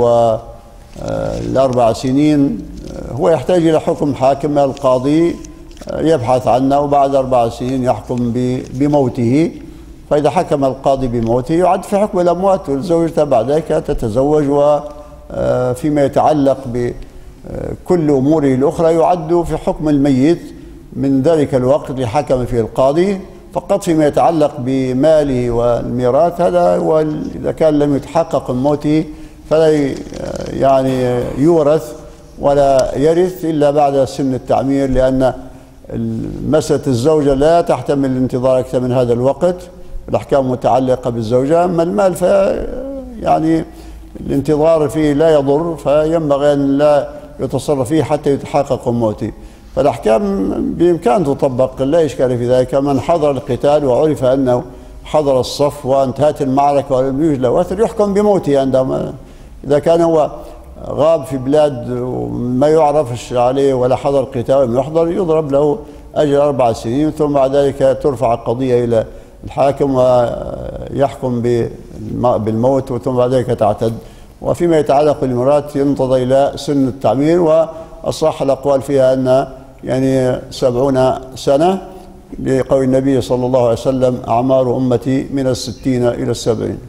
والأربع سنين، هو يحتاج إلى حكم حاكم، القاضي يبحث عنه وبعد أربع سنين يحكم بموته. فإذا حكم القاضي بموته يعد في حكم الأموات، والزوجة بعد ذلك تتزوج، وفيما يتعلق ب كل أموره الأخرى يعد في حكم الميت من ذلك الوقت اللي حكم فيه القاضي، فقط فيما يتعلق بماله والميراث هذا، وإذا كان لم يتحقق موته فلا يعني يورث ولا يرث إلا بعد سن التعمير، لأن مسألة الزوجة لا تحتمل الانتظار أكثر من هذا الوقت، الأحكام متعلقة بالزوجة. أما المال ف يعني الانتظار فيه لا يضر، فينبغي أن لا يتصرف فيه حتى يتحقق موته. فالأحكام بإمكان تطبق لا إشكال في ذلك. من حضر القتال وعرف أنه حضر الصف وانتهت المعركة ولم يوجد له أثر يحكم بموته عندما إذا كان هو غاب في بلاد ما يعرفش عليه ولا حضر قتال ولم يحضر، يضرب له أجل أربع سنين، ثم بعد ذلك ترفع القضية إلى الحاكم ويحكم بالموت، وثم بعد ذلك تعتد. وفيما يتعلق بالميراث ينتظر إلى سن التعمير، والصح الأقوال فيها أن يعني سبعون سنة، لقول النبي صلى الله عليه وسلم: أعمار أمتي من الستين إلى السبعين.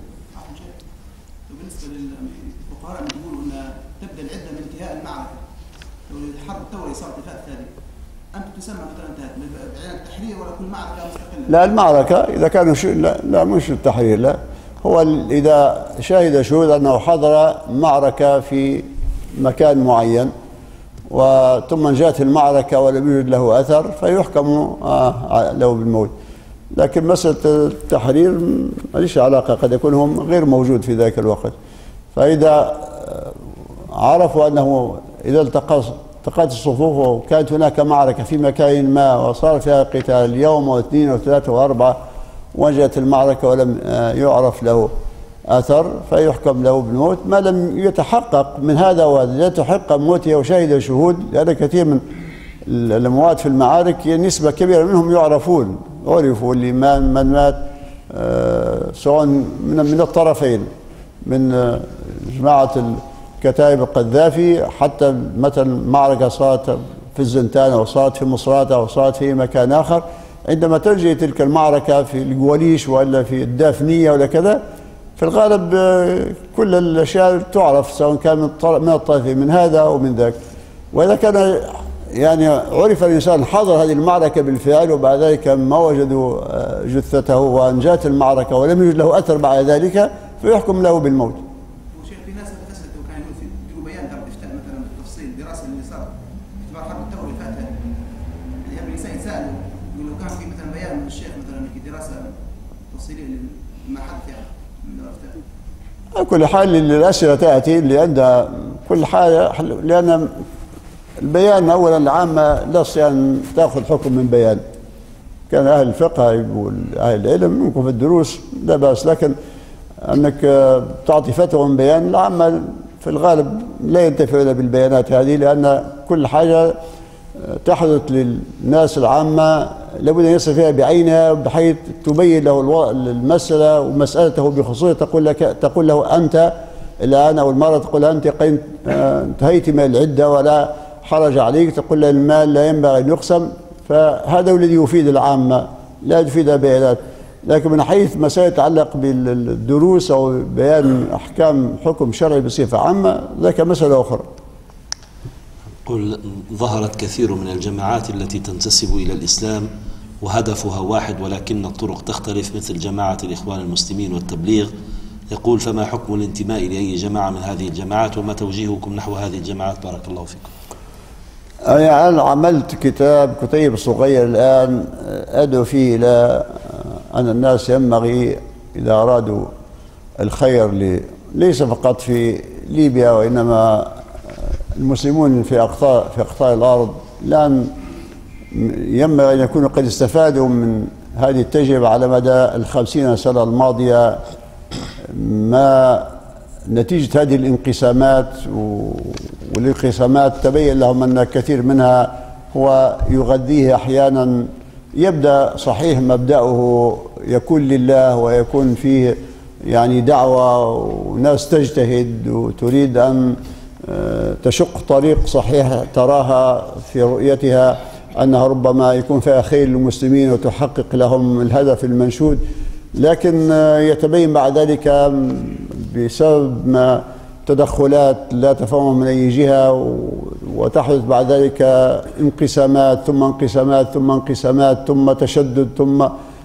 بالنسبة للفقهاء يقولوا أن تبدأ العدة من انتهاء المعركة، لو الحرب الثوري صارت في الثاني، أنت تسمى مثلا انتهت بعين التحرير ولا كل معركة مستقلة؟ لا، المعركة إذا كانوا شو لا, لا مش التحرير، لا، هو إذا شهد شهود أنه حضر معركة في مكان معين وثم جاءت المعركة ولم يوجد له أثر فيحكم له بالموت. لكن مسألة التحرير ما ليش علاقة، قد يكون هم غير موجود في ذاك الوقت. فإذا عرفوا أنه إذا التقى التقت الصفوف وكانت هناك معركة في مكان ما وصار فيها قتال يوم واثنين وثلاثة وأربعة وجاءت المعركة ولم يعرف له أثر فيحكم له بالموت، ما لم يتحقق من هذا وهذا، لا تحقق موته وشهد شهود. لأن كثير من الأموات في المعارك نسبة كبيرة منهم يعرفون، عرفوا اللي من مات سواء من الطرفين، من جماعة الكتائب القذافي حتى مثلا معركة صارت في الزنتان أو صارت في مصراتة أو صارت في مكان آخر، عندما تجري تلك المعركة في الجواليش ولا في الدافنية ولا كذا، في الغالب كل الأشياء تعرف سواء كان من الطرفين من هذا أو من ذاك. وإذا كان يعني عرف الإنسان حضر هذه المعركة بالفعل وبعد ذلك ما وجدوا جثته وأنجات المعركة ولم يوجد له أثر بعد ذلك فيحكم له بالموت. وشيخ في ناس تفسدت وكانوا يديروا بيان دار الافتاء مثلا بالتفصيل دراسة اللي صار اعتبار حرب الثورة اللي فاتت، يعني الإنسان يسألوا يقول لو كان في مثلا بيان من الشيخ مثلا في دراسة تفصيلية لما حدث يعني من دار الافتاء. على كل حال الأسئلة تأتي اللي عندها كل حاجة، لأن البيان أولا العامة لا تستطيع أن تأخذ حكم من بيان. كان أهل الفقه يقول أهل العلم ممكن في الدروس لا بأس، لكن أنك تعطي فتوى من بيان العامة في الغالب لا ينتفع إلا بالبيانات هذه، لأن كل حاجة تحدث للناس العامة لابد أن يصل فيها بعينها بحيث تبين له المسألة ومسألته بخصوصه، تقول لك تقول له أنت الآن أو المرة تقول أنت قد انتهيت من العدة ولا حرج عليك، تقول له المال لا ينبغي أن يقسم، فهذا هو الذي يفيد العامة لا يفيد البيانات. لكن من حيث مسائل تتعلق بالدروس أو بيان أحكام حكم شرعي بصفة عامة ذاك مسألة أخرى. قل ظهرت كثير من الجماعات التي تنتسب إلى الإسلام وهدفها واحد ولكن الطرق تختلف، مثل جماعة الإخوان المسلمين والتبليغ. يقول فما حكم الانتماء لأي جماعة من هذه الجماعات وما توجيهكم نحو هذه الجماعات؟ بارك الله فيكم. أنا عملت كتاب كتيب صغير الآن أدعو فيه إلى أن الناس ينبغي إذا أرادوا الخير ليس فقط في ليبيا وإنما المسلمون في أقطار في أقطار الأرض، لأن ينبغي أن يكونوا قد استفادوا من هذه التجربة على مدى الخمسين سنة الماضية، ما نتيجة هذه الانقسامات، والانقسامات تبين لهم أن كثير منها هو يغذيه أحيانا يبدأ صحيح مبدأه يكون لله ويكون فيه يعني دعوة وناس تجتهد وتريد أن تشق طريق صحيح تراها في رؤيتها أنها ربما يكون فيها خير للمسلمين وتحقق لهم الهدف المنشود، لكن يتبين بعد ذلك بسبب ما تدخلات لا تفهم من أي جهة وتحدث بعد ذلك انقسامات ثم انقسامات ثم انقسامات ثم تشدد ثم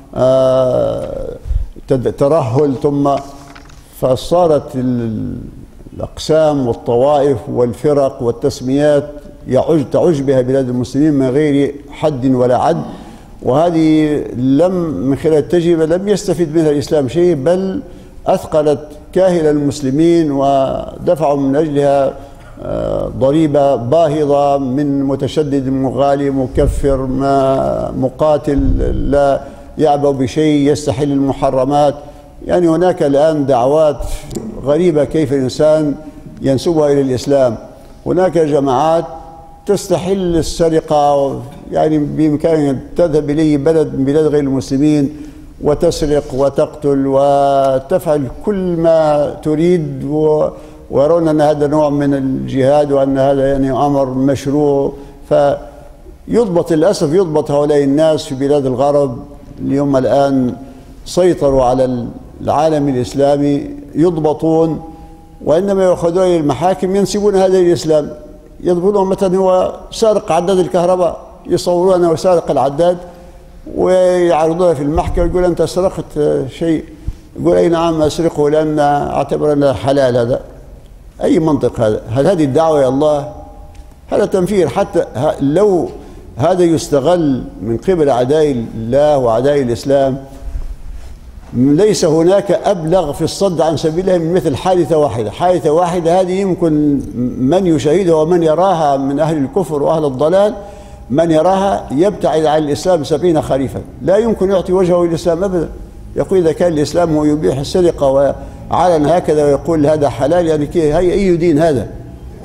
ترهل، ثم فصارت الأقسام والطوائف والفرق والتسميات يعج تعج بها بلاد المسلمين من غير حد ولا عد. وهذه لم من خلال التجربة لم يستفيد منها الإسلام شيء، بل أثقلت كاهل المسلمين ودفعوا من أجلها ضريبة باهظة من متشدد مغالي مكفر مقاتل لا يعبأ بشيء يستحل المحرمات. يعني هناك الآن دعوات غريبة كيف الإنسان ينسبها إلى الإسلام. هناك جماعات تستحل السرقة، يعني بإمكانها تذهب إليه بلد من بلاد غير المسلمين وتسرق وتقتل وتفعل كل ما تريد، ويرون أن هذا نوع من الجهاد وأن هذا يعني أمر مشروع. فيضبط للأسف يضبط هؤلاء الناس في بلاد الغرب اليوم الآن سيطروا على العالم الإسلامي، يضبطون وإنما يأخذون إلى المحاكم ينسبون هذا للإسلام، يضبطون مثلا هو سارق عداد الكهرباء يصورون أنه سارق العداد ويعرضونه في المحكمة، يقول أنت سرقت شيء، يقول أي نعم أسرقه لأن أعتبر أنه حلال. هذا أي منطق هذا؟ هل هذه الدعوة يا الله؟ هذا تنفير. حتى لو هذا يستغل من قبل أعداء الله وأعداء الإسلام ليس هناك أبلغ في الصد عن سبيله من مثل حادثة واحدة. حادثة واحدة هذه يمكن من يشاهدها ومن يراها من أهل الكفر وأهل الضلال، من يراها يبتعد عن الإسلام سبعين خريفا، لا يمكن يعطي وجهه للإسلام أبدا. يقول إذا كان الإسلام هو يبيح السرقة وعلن هكذا ويقول هذا حلال، يعني هي أي دين هذا؟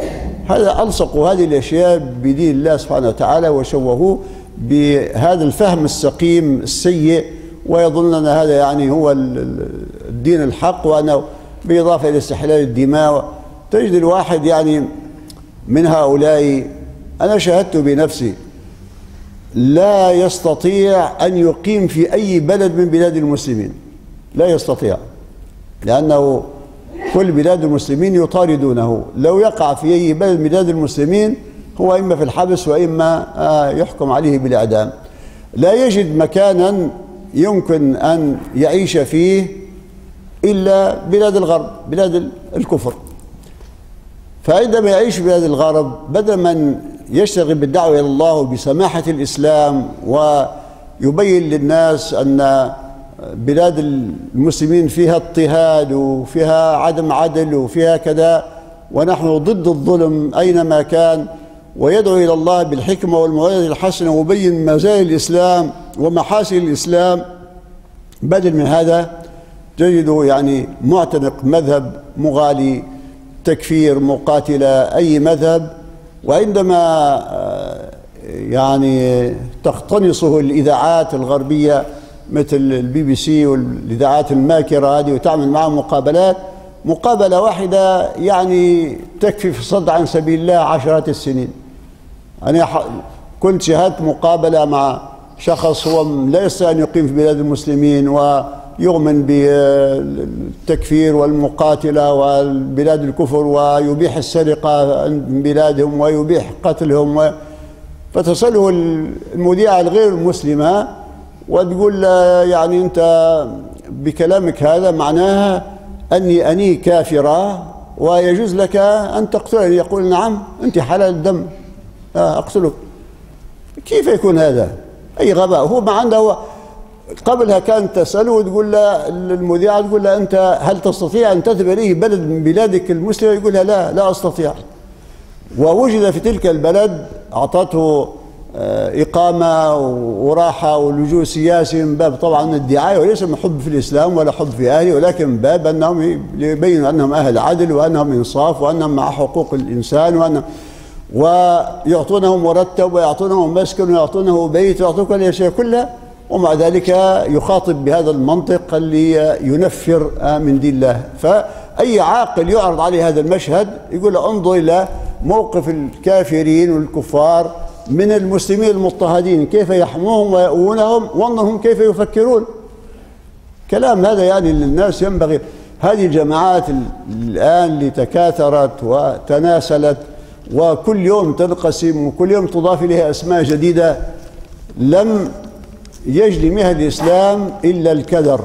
هذا ألصقوا هذه الأشياء بدين الله سبحانه وتعالى وشوهوه بهذا الفهم السقيم السيء، ويظن أن هذا يعني هو الدين الحق، وأنه بالإضافة إلى استحلال الدماء. تجد الواحد يعني من هؤلاء، أنا شاهدت بنفسي، لا يستطيع أن يقيم في أي بلد من بلاد المسلمين، لا يستطيع، لأنه كل بلاد المسلمين يطاردونه. لو يقع في أي بلد من بلاد المسلمين هو إما في الحبس وإما يحكم عليه بالإعدام. لا يجد مكانا يمكن أن يعيش فيه إلا بلاد الغرب، بلاد الكفر. فعندما يعيش في بلاد الغرب، بدل من يشتغل بالدعوة إلى الله وبسماحة الإسلام ويبين للناس أن بلاد المسلمين فيها اضطهاد وفيها عدم عدل وفيها كذا، ونحن ضد الظلم أينما كان، ويدعو إلى الله بالحكمة والموعظة الحسنة ويبين مزايا الإسلام ومحاسن الإسلام، بدل من هذا تجده يعني معتنق مذهب مغالي، تكفير، مقاتلة، أي مذهب. وعندما يعني تقتنصه الإذاعات الغربية مثل البي بي سي والإذاعات الماكرة هذه وتعمل معه مقابلات، مقابلة واحدة يعني تكفي في الصد عن سبيل الله عشرات السنين. أنا كنت شاهدت مقابلة مع شخص هو لا يستطيع أن يقيم في بلاد المسلمين ويؤمن بالتكفير والمقاتلة والبلاد الكفر، ويبيح السرقة من بلادهم ويبيح قتلهم. فتسأله المذيعة الغير المسلمة وتقول يعني أنت بكلامك هذا معناها أني أني كافرة ويجوز لك أن تقتلني. يقول نعم أنت حلال الدم، أقتلك. كيف يكون هذا؟ أي غباء. هو ما عنده. قبلها كانت تسأله وتقول له المذيعة، تقول له أنت هل تستطيع أن تذهب إليه بلد من بلادك المسلمة؟ يقول لها لا لا أستطيع. ووجد في تلك البلد، أعطته إقامة وراحة ولجوء سياسي من باب طبعا الدعاية، وليس من حب في الإسلام ولا حب في أهله، ولكن من باب أنهم يبينوا أنهم أهل عدل وأنهم إنصاف وأنهم مع حقوق الإنسان، وأنهم ويعطونه مرتب ويعطونه مسكن ويعطونه بيت ويعطونه كل الأشياء كلها، ومع ذلك يخاطب بهذا المنطق اللي ينفر من دين الله. فأي عاقل يعرض عليه هذا المشهد يقول انظر إلى موقف الكافرين والكفار من المسلمين المضطهدين، كيف يحموهم ويؤونهم، وانظرهم كيف يفكرون. كلام هذا يعني للناس ينبغي. هذه الجماعات الآن اللي تكاثرت وتناسلت وكل يوم تنقسم وكل يوم تضاف إليها أسماء جديدة، لم يجلي منها الإسلام إلا الكدر.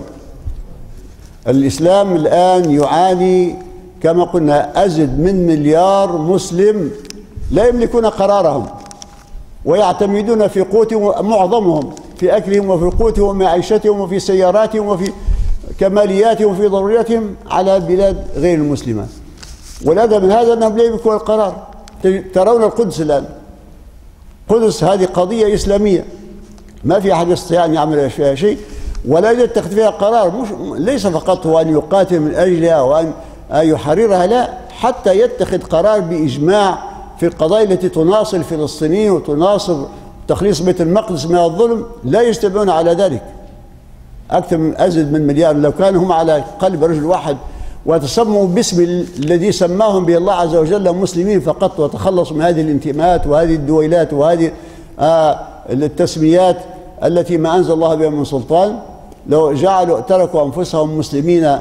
الإسلام الآن يعاني كما قلنا أزيد من مليار مسلم لا يملكون قرارهم، ويعتمدون في قوتهم، معظمهم في أكلهم وفي قوتهم وفي معيشتهم وفي سياراتهم وفي كمالياتهم وفي ضرورياتهم على بلاد غير المسلمة. والأدى من هذا أنهم لا يملكون القرار. ترون القدس الآن، القدس هذه قضية إسلامية، ما في أحد يستطيع أن يعمل فيها شيء ولا يتخذ فيها قرار. مش ليس فقط هو أن يقاتل من أجلها وأن يحررها، لا، حتى يتخذ قرار بإجماع في القضايا التي تناصر الفلسطينيين وتناصر تخليص بيت المقدس من الظلم، لا يجتمعون على ذلك. أكثر من أزيد من مليار، لو كانوا هم على قلب رجل واحد وتسموا باسم الذي سماهم به الله عز وجل مسلمين فقط، وتخلصوا من هذه الانتماءات وهذه الدويلات وهذه آه التسميات التي ما أنزل الله بها من سلطان، لو جعلوا تركوا أنفسهم مسلمين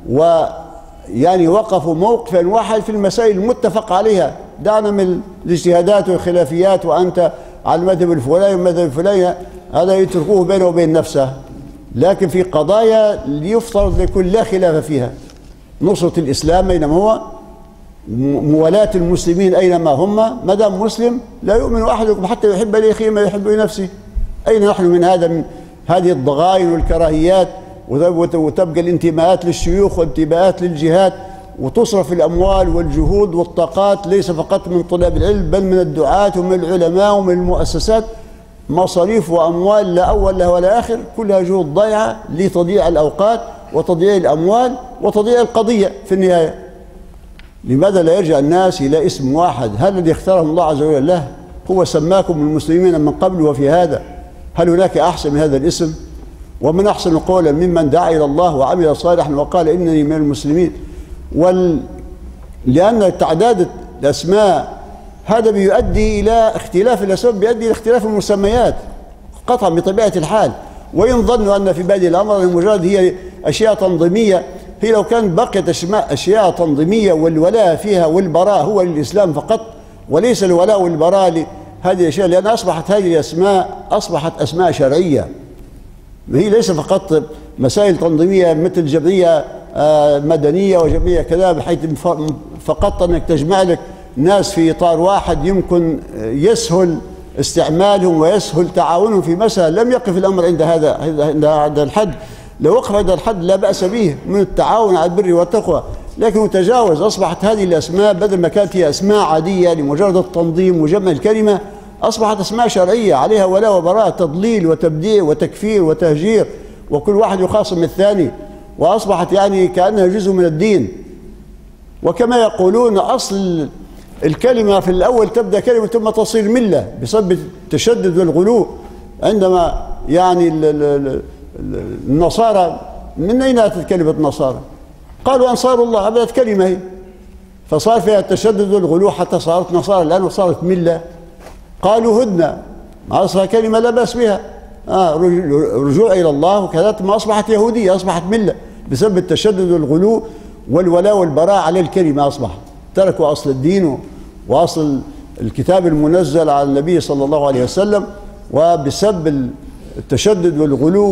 ويعني وقفوا موقفا واحد في المسائل المتفق عليها، دعنا من الاجتهادات والخلافيات وأنت على المذهب الفلاني والمذهب الفلاني، هذا يتركوه بينه وبين نفسه. لكن في قضايا يفترض يكون لا خلاف فيها، نصرة الإسلام أينما هو، موالاة المسلمين أينما هم، ما دام مسلم لا يؤمن أحدكم حتى يحب لأخيه ما يحب لنفسه. أين نحن من هذا، من هذه الضغائن والكراهيات، وتبقى الانتماءات للشيوخ والانتماءات للجهات، وتصرف الأموال والجهود والطاقات ليس فقط من طلاب العلم بل من الدعاة ومن العلماء ومن المؤسسات، مصاريف وأموال لا أول لها ولا آخر، كلها جهود ضيعة لتضييع الأوقات وتضييع الأموال وتضييع القضية في النهاية. لماذا لا يرجع الناس إلى اسم واحد؟ هل الذي اختارهم الله عز وجل له؟ هو سماكم المسلمين من قبل وفي هذا، هل هناك أحسن من هذا الاسم؟ ومن أحسن قولا ممن دعا إلى الله وعمل صالحا وقال إنني من المسلمين. وال... لأن تعداد الأسماء هذا بيؤدي إلى اختلاف الأسماء، بيؤدي إلى اختلاف المسميات قطعا بطبيعة الحال. وإن ظنوا أن في بادئ الأمر المجرد هي أشياء تنظيمية، هي لو كان بقيت أشياء تنظيمية والولاء فيها والبراء هو للإسلام فقط وليس الولاء والبراء لهذه الأشياء، لأن أصبحت هذه الأسماء أصبحت أسماء شرعية، هي ليس فقط مسائل تنظيمية مثل جمعية مدنية وجمعية كذا، بحيث فقط أنك تجمع لك ناس في إطار واحد يمكن يسهل استعمالهم ويسهل تعاونهم في مسألة. لم يقف الأمر عند هذا عند هذا الحد، لو وقف هذا الحد لا بأس به من التعاون على البر والتقوى، لكن تجاوز. أصبحت هذه الأسماء بدل ما كانت هي أسماء عادية لمجرد التنظيم وجمع الكلمة، أصبحت أسماء شرعية عليها ولاء وبراء، تضليل وتبديع وتكفير وتهجير، وكل واحد يخاصم الثاني، وأصبحت يعني كأنها جزء من الدين. وكما يقولون أصل الكلمة في الأول تبدأ كلمة ثم تصير ملة بسبب التشدد والغلو. عندما يعني النصارى، من أين أتت كلمة النصارى؟ قالوا أنصار الله، بدأت كلمة هي، فصار فيها التشدد والغلو حتى صارت نصارى الآن وصارت ملة. قالوا هدنة، أصلها كلمة لا بأس بها، آه رجوع إلى الله وكذا، ما أصبحت يهودية، أصبحت ملة بسبب التشدد والغلو والولاء والبراء على الكلمة. أصبح تركوا أصل الدين وأصل الكتاب المنزل على النبي صلى الله عليه وسلم، وبسبب التشدد والغلو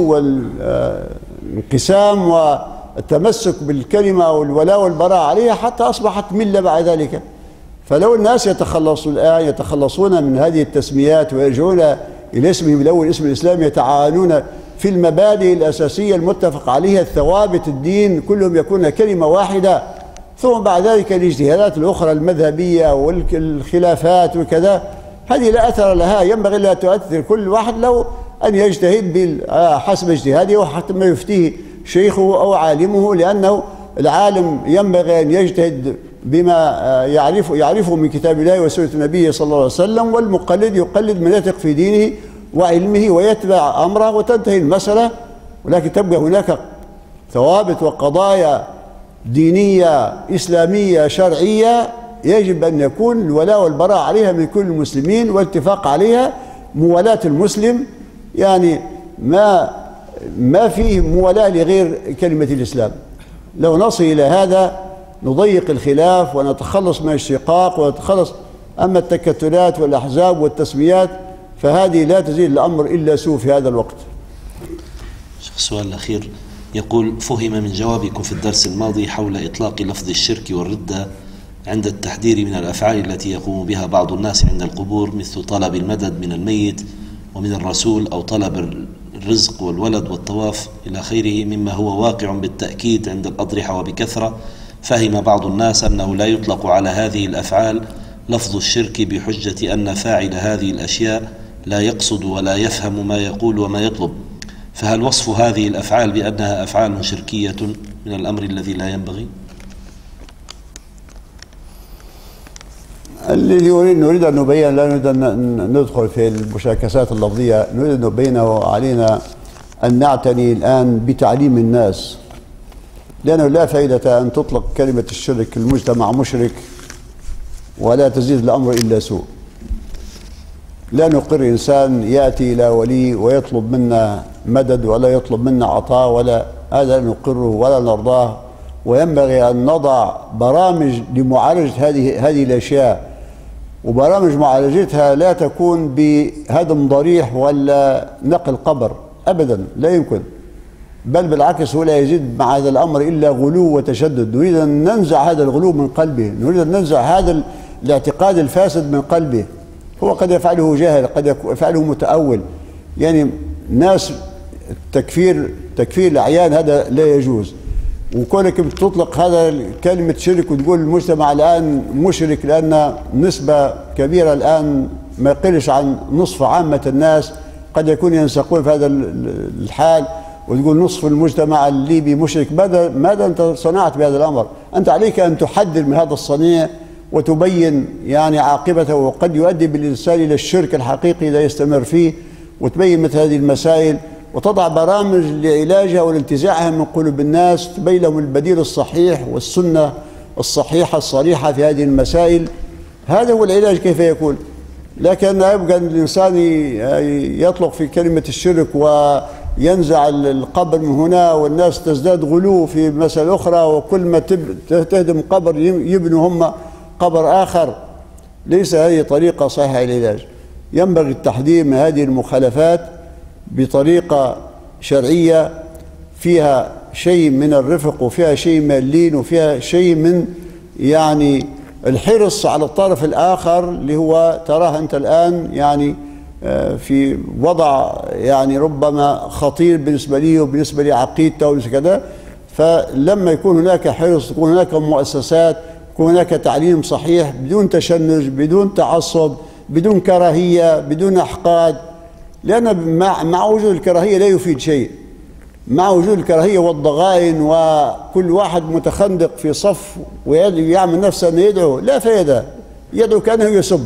والانقسام والتمسك بالكلمة والولاء والبراء عليها حتى أصبحت ملة بعد ذلك. فلو الناس يتخلصون الآن يتخلصون من هذه التسميات ويرجعون إلى اسمهم الأول اسم الإسلام، يتعاونون في المبادئ الأساسية المتفق عليها الثوابت الدين، كلهم يكون كلمة واحدة، ثم بعد ذلك الاجتهادات الأخرى المذهبية والخلافات وكذا هذه لا أثر لها، ينبغي لا تؤثر. كل واحد له أن يجتهد حسب اجتهاده وحتى ما يفتيه شيخه أو عالمه، لأنه العالم ينبغي أن يجتهد بما يعرف يعرفه من كتاب الله وسنة النبي صلى الله عليه وسلم، والمقلد يقلد من يثق في دينه وعلمه ويتبع أمره وتنتهي المسألة. ولكن تبقى هناك ثوابت وقضايا دينية إسلامية شرعية يجب أن يكون الولاء والبراء عليها من كل المسلمين والاتفاق عليها. موالاة المسلم يعني ما ما فيه موالاة لغير كلمة الإسلام. لو نصل إلى هذا نضيق الخلاف ونتخلص من الشقاق ونتخلص. أما التكتلات والأحزاب والتسميات فهذه لا تزيد الأمر إلا سوء في هذا الوقت. السؤال الأخير يقول: فهم من جوابكم في الدرس الماضي حول إطلاق لفظ الشرك والردة عند التحذير من الأفعال التي يقوم بها بعض الناس عند القبور، مثل طلب المدد من الميت ومن الرسول، أو طلب الرزق والولد والطواف إلى آخره، مما هو واقع بالتأكيد عند الأضرحة وبكثرة. فهم بعض الناس أنه لا يطلق على هذه الأفعال لفظ الشرك بحجة أن فاعل هذه الأشياء لا يقصد ولا يفهم ما يقول وما يطلب، فهل وصف هذه الأفعال بأنها أفعال شركية من الأمر الذي لا ينبغي؟ الذي نريد أن نبين، لا نريد أن ندخل في المشاكسات اللفظية، نريد أن نبينه علينا أن نعتني الآن بتعليم الناس، لأنه لا فائدة أن تطلق كلمة الشرك المجتمع مشرك ولا تزيد الأمر إلا سوء. لا نقر إنسان يأتي إلى ولي ويطلب منا مدد ولا يطلب منا عطاء، ولا هذا نقره ولا نرضاه. وينبغي أن نضع برامج لمعالجة هذه هذه الأشياء، وبرامج معالجتها لا تكون بهدم ضريح ولا نقل قبر أبدا، لا يمكن، بل بالعكس هو لا يزيد مع هذا الأمر إلا غلو وتشدد. نريد أن ننزع هذا الغلو من قلبه، نريد أن ننزع هذا الاعتقاد الفاسد من قلبه. هو قد يفعله جاهل، قد يفعله متأول، يعني ناس تكفير تكفير الأعيان هذا لا يجوز. وكونك تطلق هذا كلمة شرك وتقول المجتمع الآن مشرك، لأن نسبة كبيرة الآن ما يقلش عن نصف عامة الناس قد يكون ينسقون في هذا الحال، وتقول نصف المجتمع الليبي مشرك. ماذا ماذا أنت صنعت بهذا الأمر؟ أنت عليك أن تحذر من هذا الصنيع وتبين يعني عاقبته، وقد يؤدي بالإنسان إلى الشرك الحقيقي إذا يستمر فيه، وتبين مثل هذه المسائل وتضع برامج لعلاجها والانتزاعها من قلوب الناس، تبين لهم البديل الصحيح والسنة الصحيحة الصريحة في هذه المسائل. هذا هو العلاج كيف يكون. لكن يبقى الإنسان يطلق في كلمة الشرك وينزع القبر من هنا، والناس تزداد غلو في مسألة أخرى، وكل ما تهدم قبر يبنوا هم قبر آخر. ليس هذه طريقة صحيحة للعلاج. ينبغي التحذير من هذه المخالفات بطريقة شرعية فيها شيء من الرفق وفيها شيء من اللين وفيها شيء من يعني الحرص على الطرف الآخر، اللي هو تراه أنت الآن يعني في وضع يعني ربما خطير بالنسبة لي وبالنسبة لعقيدته وكذا. فلما يكون هناك حرص، تكون هناك مؤسسات، يكون هناك تعليم صحيح بدون تشنج، بدون تعصب، بدون كراهية، بدون أحقاد. لأن مع, مع وجود الكراهية لا يفيد شيء. مع وجود الكراهية والضغائن وكل واحد متخندق في صف ويعمل نفسه أنه يدعو، لا فائدة. يدعو كأنه يسب.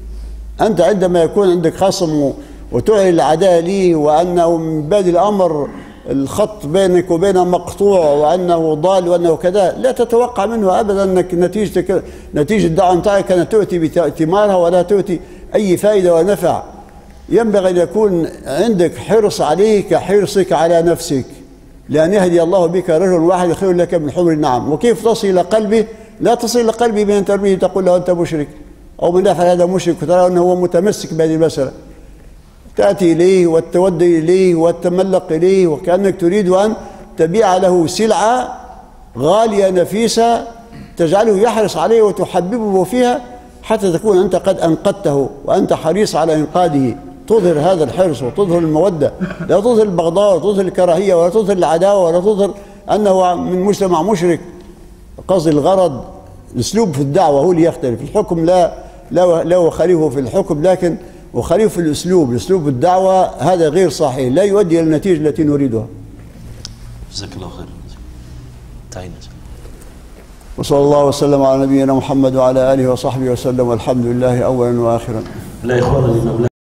أنت عندما يكون عندك خصم وتعلن العداء ليه وأنه من بادئ الأمر الخط بينك وبينه مقطوع وأنه ضال وأنه كذا، لا تتوقع منه أبدا أنك نتيجة نتيجة الدعوة متاعك أن تؤتي بثمارها ولا تؤتي أي فائدة ولا نفع. ينبغي أن يكون عندك حرص عليه كحرصك على نفسك، لأن يهدي الله بك رجل واحد خير لك من حمر النعم. وكيف تصل إلى قلبه؟ لا تصل إلى قلبه بأن ترميه تقول له أنت مشرك أو من يفعل هذا مشرك وترى أنه هو متمسك بهذه المسألة. تأتي إليه والتودي إليه والتملق إليه وكأنك تريد أن تبيع له سلعة غالية نفيسة تجعله يحرص عليه وتحببه فيها حتى تكون أنت قد أنقذته وأنت حريص على إنقاذه. تظهر هذا الحرص وتظهر المودة، لا تظهر البغضاء ولا تظهر الكراهية ولا تظهر العداوة ولا تظهر أنه من مجتمع مشرك. قصد الغرض الأسلوب في الدعوة هو اللي يختلف. الحكم لا لا لا أخالفه في الحكم، لكن أخالفه في الأسلوب. الأسلوب الدعوة هذا غير صحيح، لا يؤدي إلى النتيجة التي نريدها. جزاك الله خير. تعينت. وصلى الله وسلم على نبينا محمد وعلى آله وصحبه وسلم، والحمد لله أولا وآخرا. لا إخوان